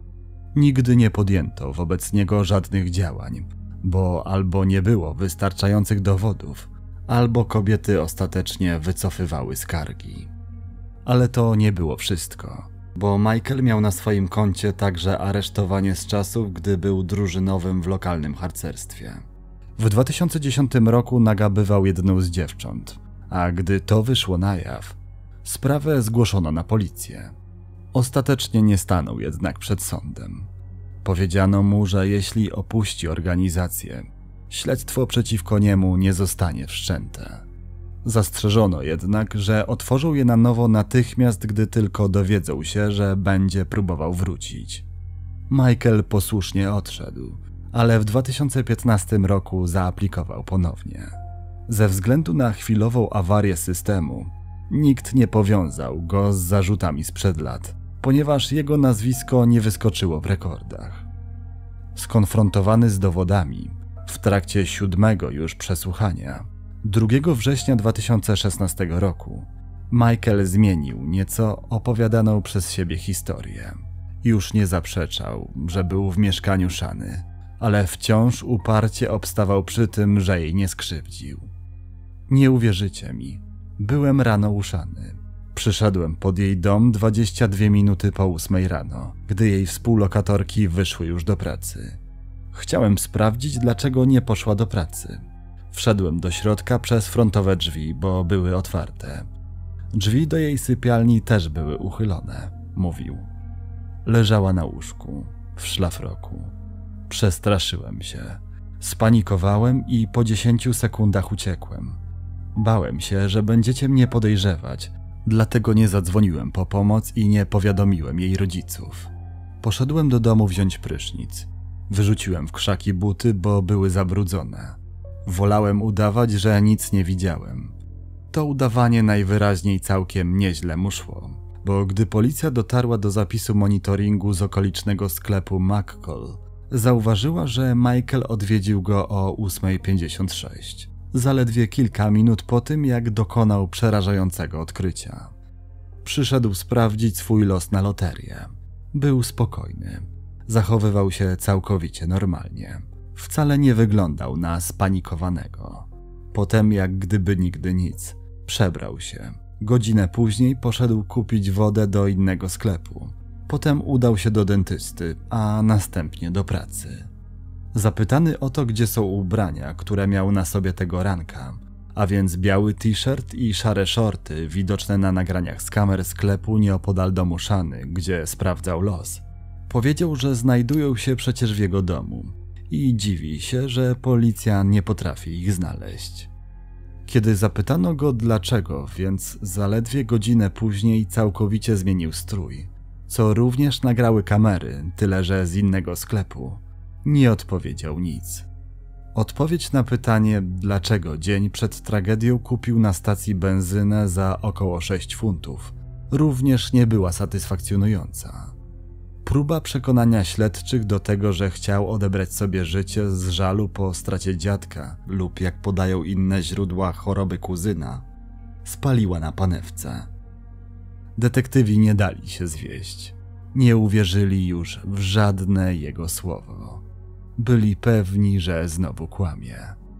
Nigdy nie podjęto wobec niego żadnych działań, bo albo nie było wystarczających dowodów, albo kobiety ostatecznie wycofywały skargi. Ale to nie było wszystko, bo Michael miał na swoim koncie także aresztowanie z czasów, gdy był drużynowym w lokalnym harcerstwie. W dwa tysiące dziesiątym roku nagabywał jedną z dziewcząt, a gdy to wyszło na jaw, sprawę zgłoszono na policję. Ostatecznie nie stanął jednak przed sądem. Powiedziano mu, że jeśli opuści organizację, śledztwo przeciwko niemu nie zostanie wszczęte. Zastrzeżono jednak, że otworzą je na nowo natychmiast, gdy tylko dowiedzą się, że będzie próbował wrócić. Michael posłusznie odszedł, ale w dwa tysiące piętnastym roku zaaplikował ponownie. Ze względu na chwilową awarię systemu, nikt nie powiązał go z zarzutami sprzed lat, ponieważ jego nazwisko nie wyskoczyło w rekordach. Skonfrontowany z dowodami, w trakcie siódmego już przesłuchania, drugiego września dwa tysiące szesnastego roku, Michael zmienił nieco opowiadaną przez siebie historię. Już nie zaprzeczał, że był w mieszkaniu Shany, ale wciąż uparcie obstawał przy tym, że jej nie skrzywdził. Nie uwierzycie mi, byłem rano u Shany. Przyszedłem pod jej dom dwadzieścia dwie minuty po ósmej rano, gdy jej współlokatorki wyszły już do pracy. Chciałem sprawdzić, dlaczego nie poszła do pracy. Wszedłem do środka przez frontowe drzwi, bo były otwarte. Drzwi do jej sypialni też były uchylone, mówił. Leżała na łóżku, w szlafroku. Przestraszyłem się. Spanikowałem i po dziesięciu sekundach uciekłem. Bałem się, że będziecie mnie podejrzewać, dlatego nie zadzwoniłem po pomoc i nie powiadomiłem jej rodziców. Poszedłem do domu wziąć prysznic. Wyrzuciłem w krzaki buty, bo były zabrudzone. Wolałem udawać, że nic nie widziałem. To udawanie najwyraźniej całkiem nieźle mu szło, bo gdy policja dotarła do zapisu monitoringu z okolicznego sklepu McCall, zauważyła, że Michael odwiedził go o ósma pięćdziesiąt sześć, zaledwie kilka minut po tym, jak dokonał przerażającego odkrycia. Przyszedł sprawdzić swój los na loterię. Był spokojny. Zachowywał się całkowicie normalnie. Wcale nie wyglądał na spanikowanego. Potem, jak gdyby nigdy nic, przebrał się. Godzinę później poszedł kupić wodę do innego sklepu. Potem udał się do dentysty, a następnie do pracy. Zapytany o to, gdzie są ubrania, które miał na sobie tego ranka, a więc biały t-shirt i szare shorty widoczne na nagraniach z kamer sklepu nieopodal domu Shany, gdzie sprawdzał los, powiedział, że znajdują się przecież w jego domu i dziwi się, że policja nie potrafi ich znaleźć. Kiedy zapytano go dlaczego, więc zaledwie godzinę później całkowicie zmienił strój, co również nagrały kamery, tyle że z innego sklepu, nie odpowiedział nic. Odpowiedź na pytanie, dlaczego dzień przed tragedią kupił na stacji benzynę za około sześć funtów, również nie była satysfakcjonująca. Próba przekonania śledczych do tego, że chciał odebrać sobie życie z żalu po stracie dziadka lub, jak podają inne źródła, choroby kuzyna, spaliła na panewce. Detektywi nie dali się zwieść. Nie uwierzyli już w żadne jego słowo. Byli pewni, że znowu kłamie.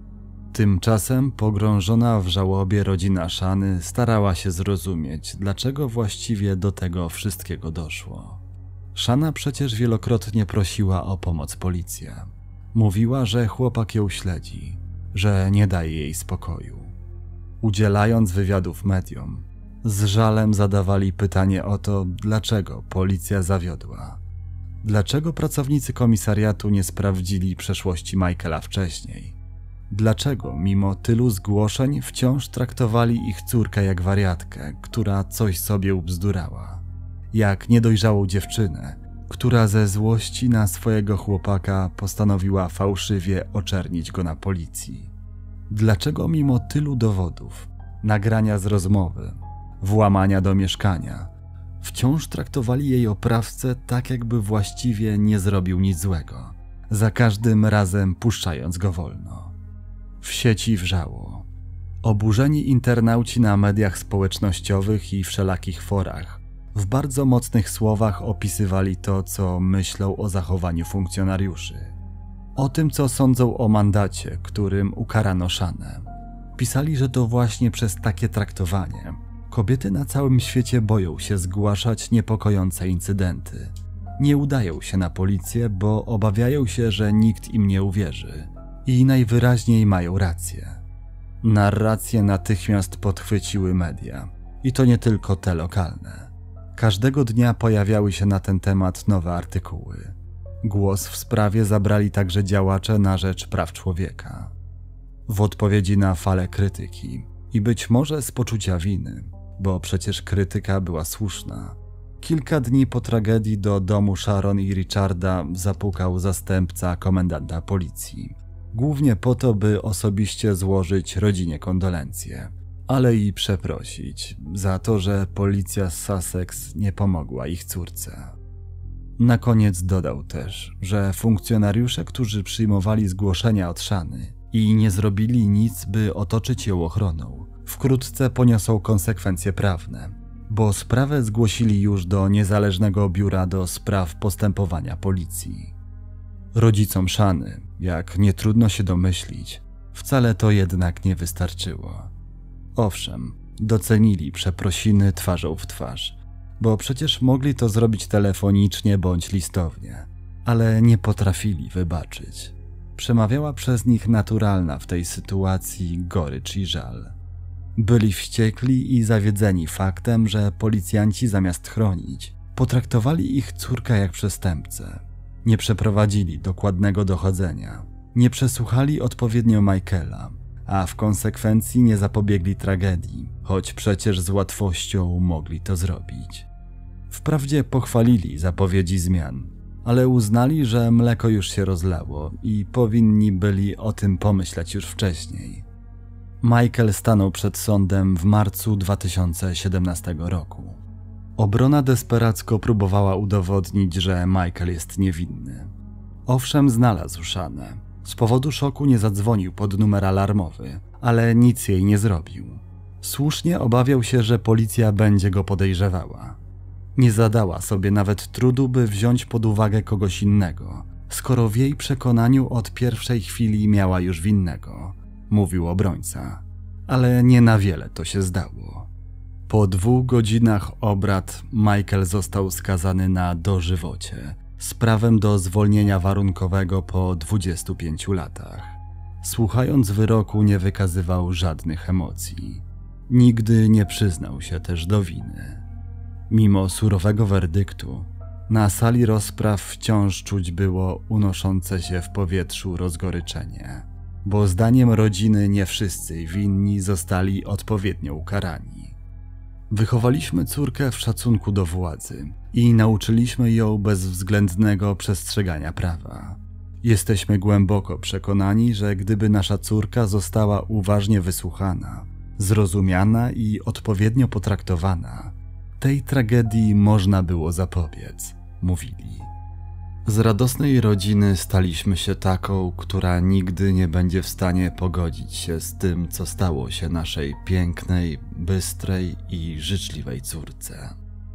Tymczasem pogrążona w żałobie rodzina Shany starała się zrozumieć, dlaczego właściwie do tego wszystkiego doszło. Shana przecież wielokrotnie prosiła o pomoc policję. Mówiła, że chłopak ją śledzi, że nie daje jej spokoju. Udzielając wywiadów mediom, z żalem zadawali pytanie o to, dlaczego policja zawiodła. Dlaczego pracownicy komisariatu nie sprawdzili przeszłości Michaela wcześniej? Dlaczego mimo tylu zgłoszeń wciąż traktowali ich córkę jak wariatkę, która coś sobie ubzdurała? Jak niedojrzałą dziewczynę, która ze złości na swojego chłopaka postanowiła fałszywie oczernić go na policji? Dlaczego mimo tylu dowodów, nagrania z rozmowy, włamania do mieszkania, wciąż traktowali jej oprawcę tak, jakby właściwie nie zrobił nic złego, za każdym razem puszczając go wolno? W sieci wrzało. Oburzeni internauci na mediach społecznościowych i wszelakich forach w bardzo mocnych słowach opisywali to, co myślą o zachowaniu funkcjonariuszy. O tym, co sądzą o mandacie, którym ukarano Shanę. Pisali, że to właśnie przez takie traktowanie kobiety na całym świecie boją się zgłaszać niepokojące incydenty. Nie udają się na policję, bo obawiają się, że nikt im nie uwierzy. I najwyraźniej mają rację. Narracje natychmiast podchwyciły media. I to nie tylko te lokalne. Każdego dnia pojawiały się na ten temat nowe artykuły. Głos w sprawie zabrali także działacze na rzecz praw człowieka. W odpowiedzi na falę krytyki i być może z poczucia winy, bo przecież krytyka była słuszna, kilka dni po tragedii do domu Sharon i Richarda zapukał zastępca komendanta policji. Głównie po to, by osobiście złożyć rodzinie kondolencje, ale i przeprosić za to, że policja z Sussex nie pomogła ich córce. Na koniec dodał też, że funkcjonariusze, którzy przyjmowali zgłoszenia od Shany i nie zrobili nic, by otoczyć ją ochroną, wkrótce poniosą konsekwencje prawne, bo sprawę zgłosili już do Niezależnego Biura do Spraw Postępowania Policji. Rodzicom Shany, jak nie trudno się domyślić, wcale to jednak nie wystarczyło. Owszem, docenili przeprosiny twarzą w twarz, bo przecież mogli to zrobić telefonicznie bądź listownie, ale nie potrafili wybaczyć. Przemawiała przez nich naturalna w tej sytuacji gorycz i żal. Byli wściekli i zawiedzeni faktem, że policjanci zamiast chronić, potraktowali ich córkę jak przestępcę. Nie przeprowadzili dokładnego dochodzenia, nie przesłuchali odpowiednio Michaela, a w konsekwencji nie zapobiegli tragedii, choć przecież z łatwością mogli to zrobić. Wprawdzie pochwalili zapowiedzi zmian, ale uznali, że mleko już się rozlało i powinni byli o tym pomyśleć już wcześniej. Michael stanął przed sądem w marcu dwa tysiące siedemnastego roku. Obrona desperacko próbowała udowodnić, że Michael jest niewinny. Owszem, znalazł Shanę. Z powodu szoku nie zadzwonił pod numer alarmowy, ale nic jej nie zrobił. Słusznie obawiał się, że policja będzie go podejrzewała. Nie zadała sobie nawet trudu, by wziąć pod uwagę kogoś innego, skoro w jej przekonaniu od pierwszej chwili miała już winnego, mówił obrońca. Ale nie na wiele to się zdało. Po dwóch godzinach obrad Michael został skazany na dożywocie, z prawem do zwolnienia warunkowego po dwudziestu pięciu latach. Słuchając wyroku nie wykazywał żadnych emocji. Nigdy nie przyznał się też do winy. Mimo surowego werdyktu, na sali rozpraw wciąż czuć było unoszące się w powietrzu rozgoryczenie, bo zdaniem rodziny nie wszyscy winni zostali odpowiednio ukarani. Wychowaliśmy córkę w szacunku do władzy i nauczyliśmy ją bezwzględnego przestrzegania prawa. Jesteśmy głęboko przekonani, że gdyby nasza córka została uważnie wysłuchana, zrozumiana i odpowiednio potraktowana, tej tragedii można było zapobiec, mówili. Z radosnej rodziny staliśmy się taką, która nigdy nie będzie w stanie pogodzić się z tym, co stało się naszej pięknej, bystrej i życzliwej córce.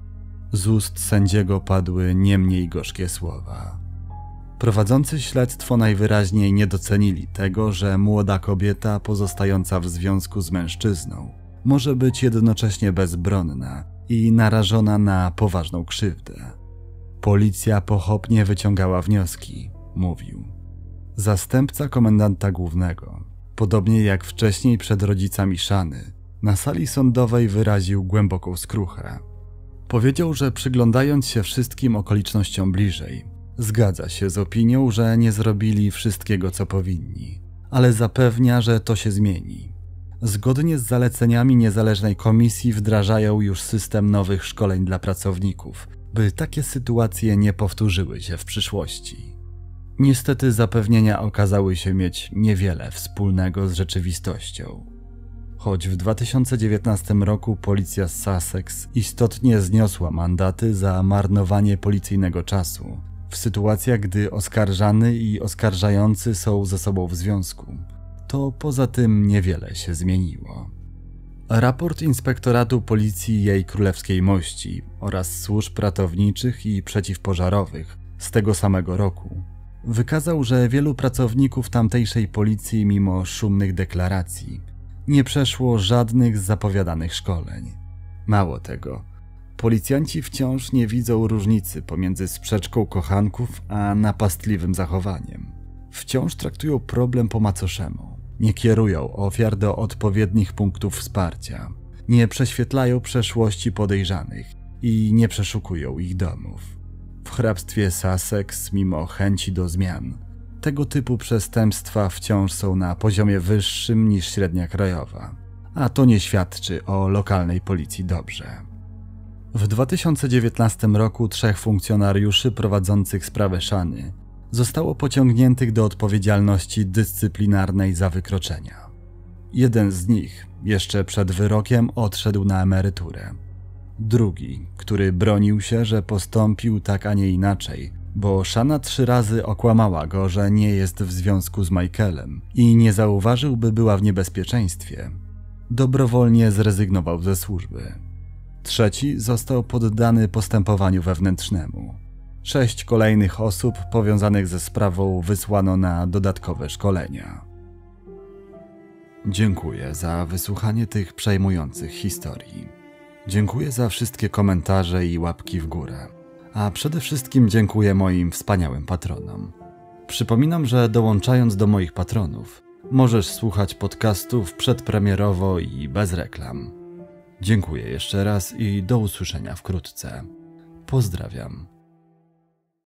Z ust sędziego padły nie mniej gorzkie słowa. Prowadzący śledztwo najwyraźniej nie docenili tego, że młoda kobieta pozostająca w związku z mężczyzną może być jednocześnie bezbronna i narażona na poważną krzywdę. Policja pochopnie wyciągała wnioski, mówił. Zastępca komendanta głównego, podobnie jak wcześniej przed rodzicami Shany, na sali sądowej wyraził głęboką skruchę. Powiedział, że przyglądając się wszystkim okolicznościom bliżej, zgadza się z opinią, że nie zrobili wszystkiego, co powinni, ale zapewnia, że to się zmieni. Zgodnie z zaleceniami niezależnej komisji wdrażają już system nowych szkoleń dla pracowników, by takie sytuacje nie powtórzyły się w przyszłości. Niestety zapewnienia okazały się mieć niewiele wspólnego z rzeczywistością. Choć w dwa tysiące dziewiętnastym roku policja z Sussex istotnie zniosła mandaty za marnowanie policyjnego czasu, w sytuacjach, gdy oskarżany i oskarżający są ze sobą w związku, to poza tym niewiele się zmieniło. Raport Inspektoratu Policji Jej Królewskiej Mości oraz służb ratowniczych i przeciwpożarowych z tego samego roku wykazał, że wielu pracowników tamtejszej policji mimo szumnych deklaracji nie przeszło żadnych z zapowiadanych szkoleń. Mało tego, policjanci wciąż nie widzą różnicy pomiędzy sprzeczką kochanków a napastliwym zachowaniem. Wciąż traktują problem po macoszemu. Nie kierują ofiar do odpowiednich punktów wsparcia, nie prześwietlają przeszłości podejrzanych i nie przeszukują ich domów. W hrabstwie Sussex, mimo chęci do zmian, tego typu przestępstwa wciąż są na poziomie wyższym niż średnia krajowa, a to nie świadczy o lokalnej policji dobrze. W dwa tysiące dziewiętnastym roku trzech funkcjonariuszy prowadzących sprawę Shany zostało pociągniętych do odpowiedzialności dyscyplinarnej za wykroczenia. Jeden z nich jeszcze przed wyrokiem odszedł na emeryturę. Drugi, który bronił się, że postąpił tak, a nie inaczej, bo Shana trzy razy okłamała go, że nie jest w związku z Michaelem i nie zauważył, by była w niebezpieczeństwie, dobrowolnie zrezygnował ze służby. Trzeci został poddany postępowaniu wewnętrznemu. Sześć kolejnych osób powiązanych ze sprawą wysłano na dodatkowe szkolenia. Dziękuję za wysłuchanie tych przejmujących historii. Dziękuję za wszystkie komentarze i łapki w górę. A przede wszystkim dziękuję moim wspaniałym patronom. Przypominam, że dołączając do moich patronów, możesz słuchać podcastów przedpremierowo i bez reklam. Dziękuję jeszcze raz i do usłyszenia wkrótce. Pozdrawiam.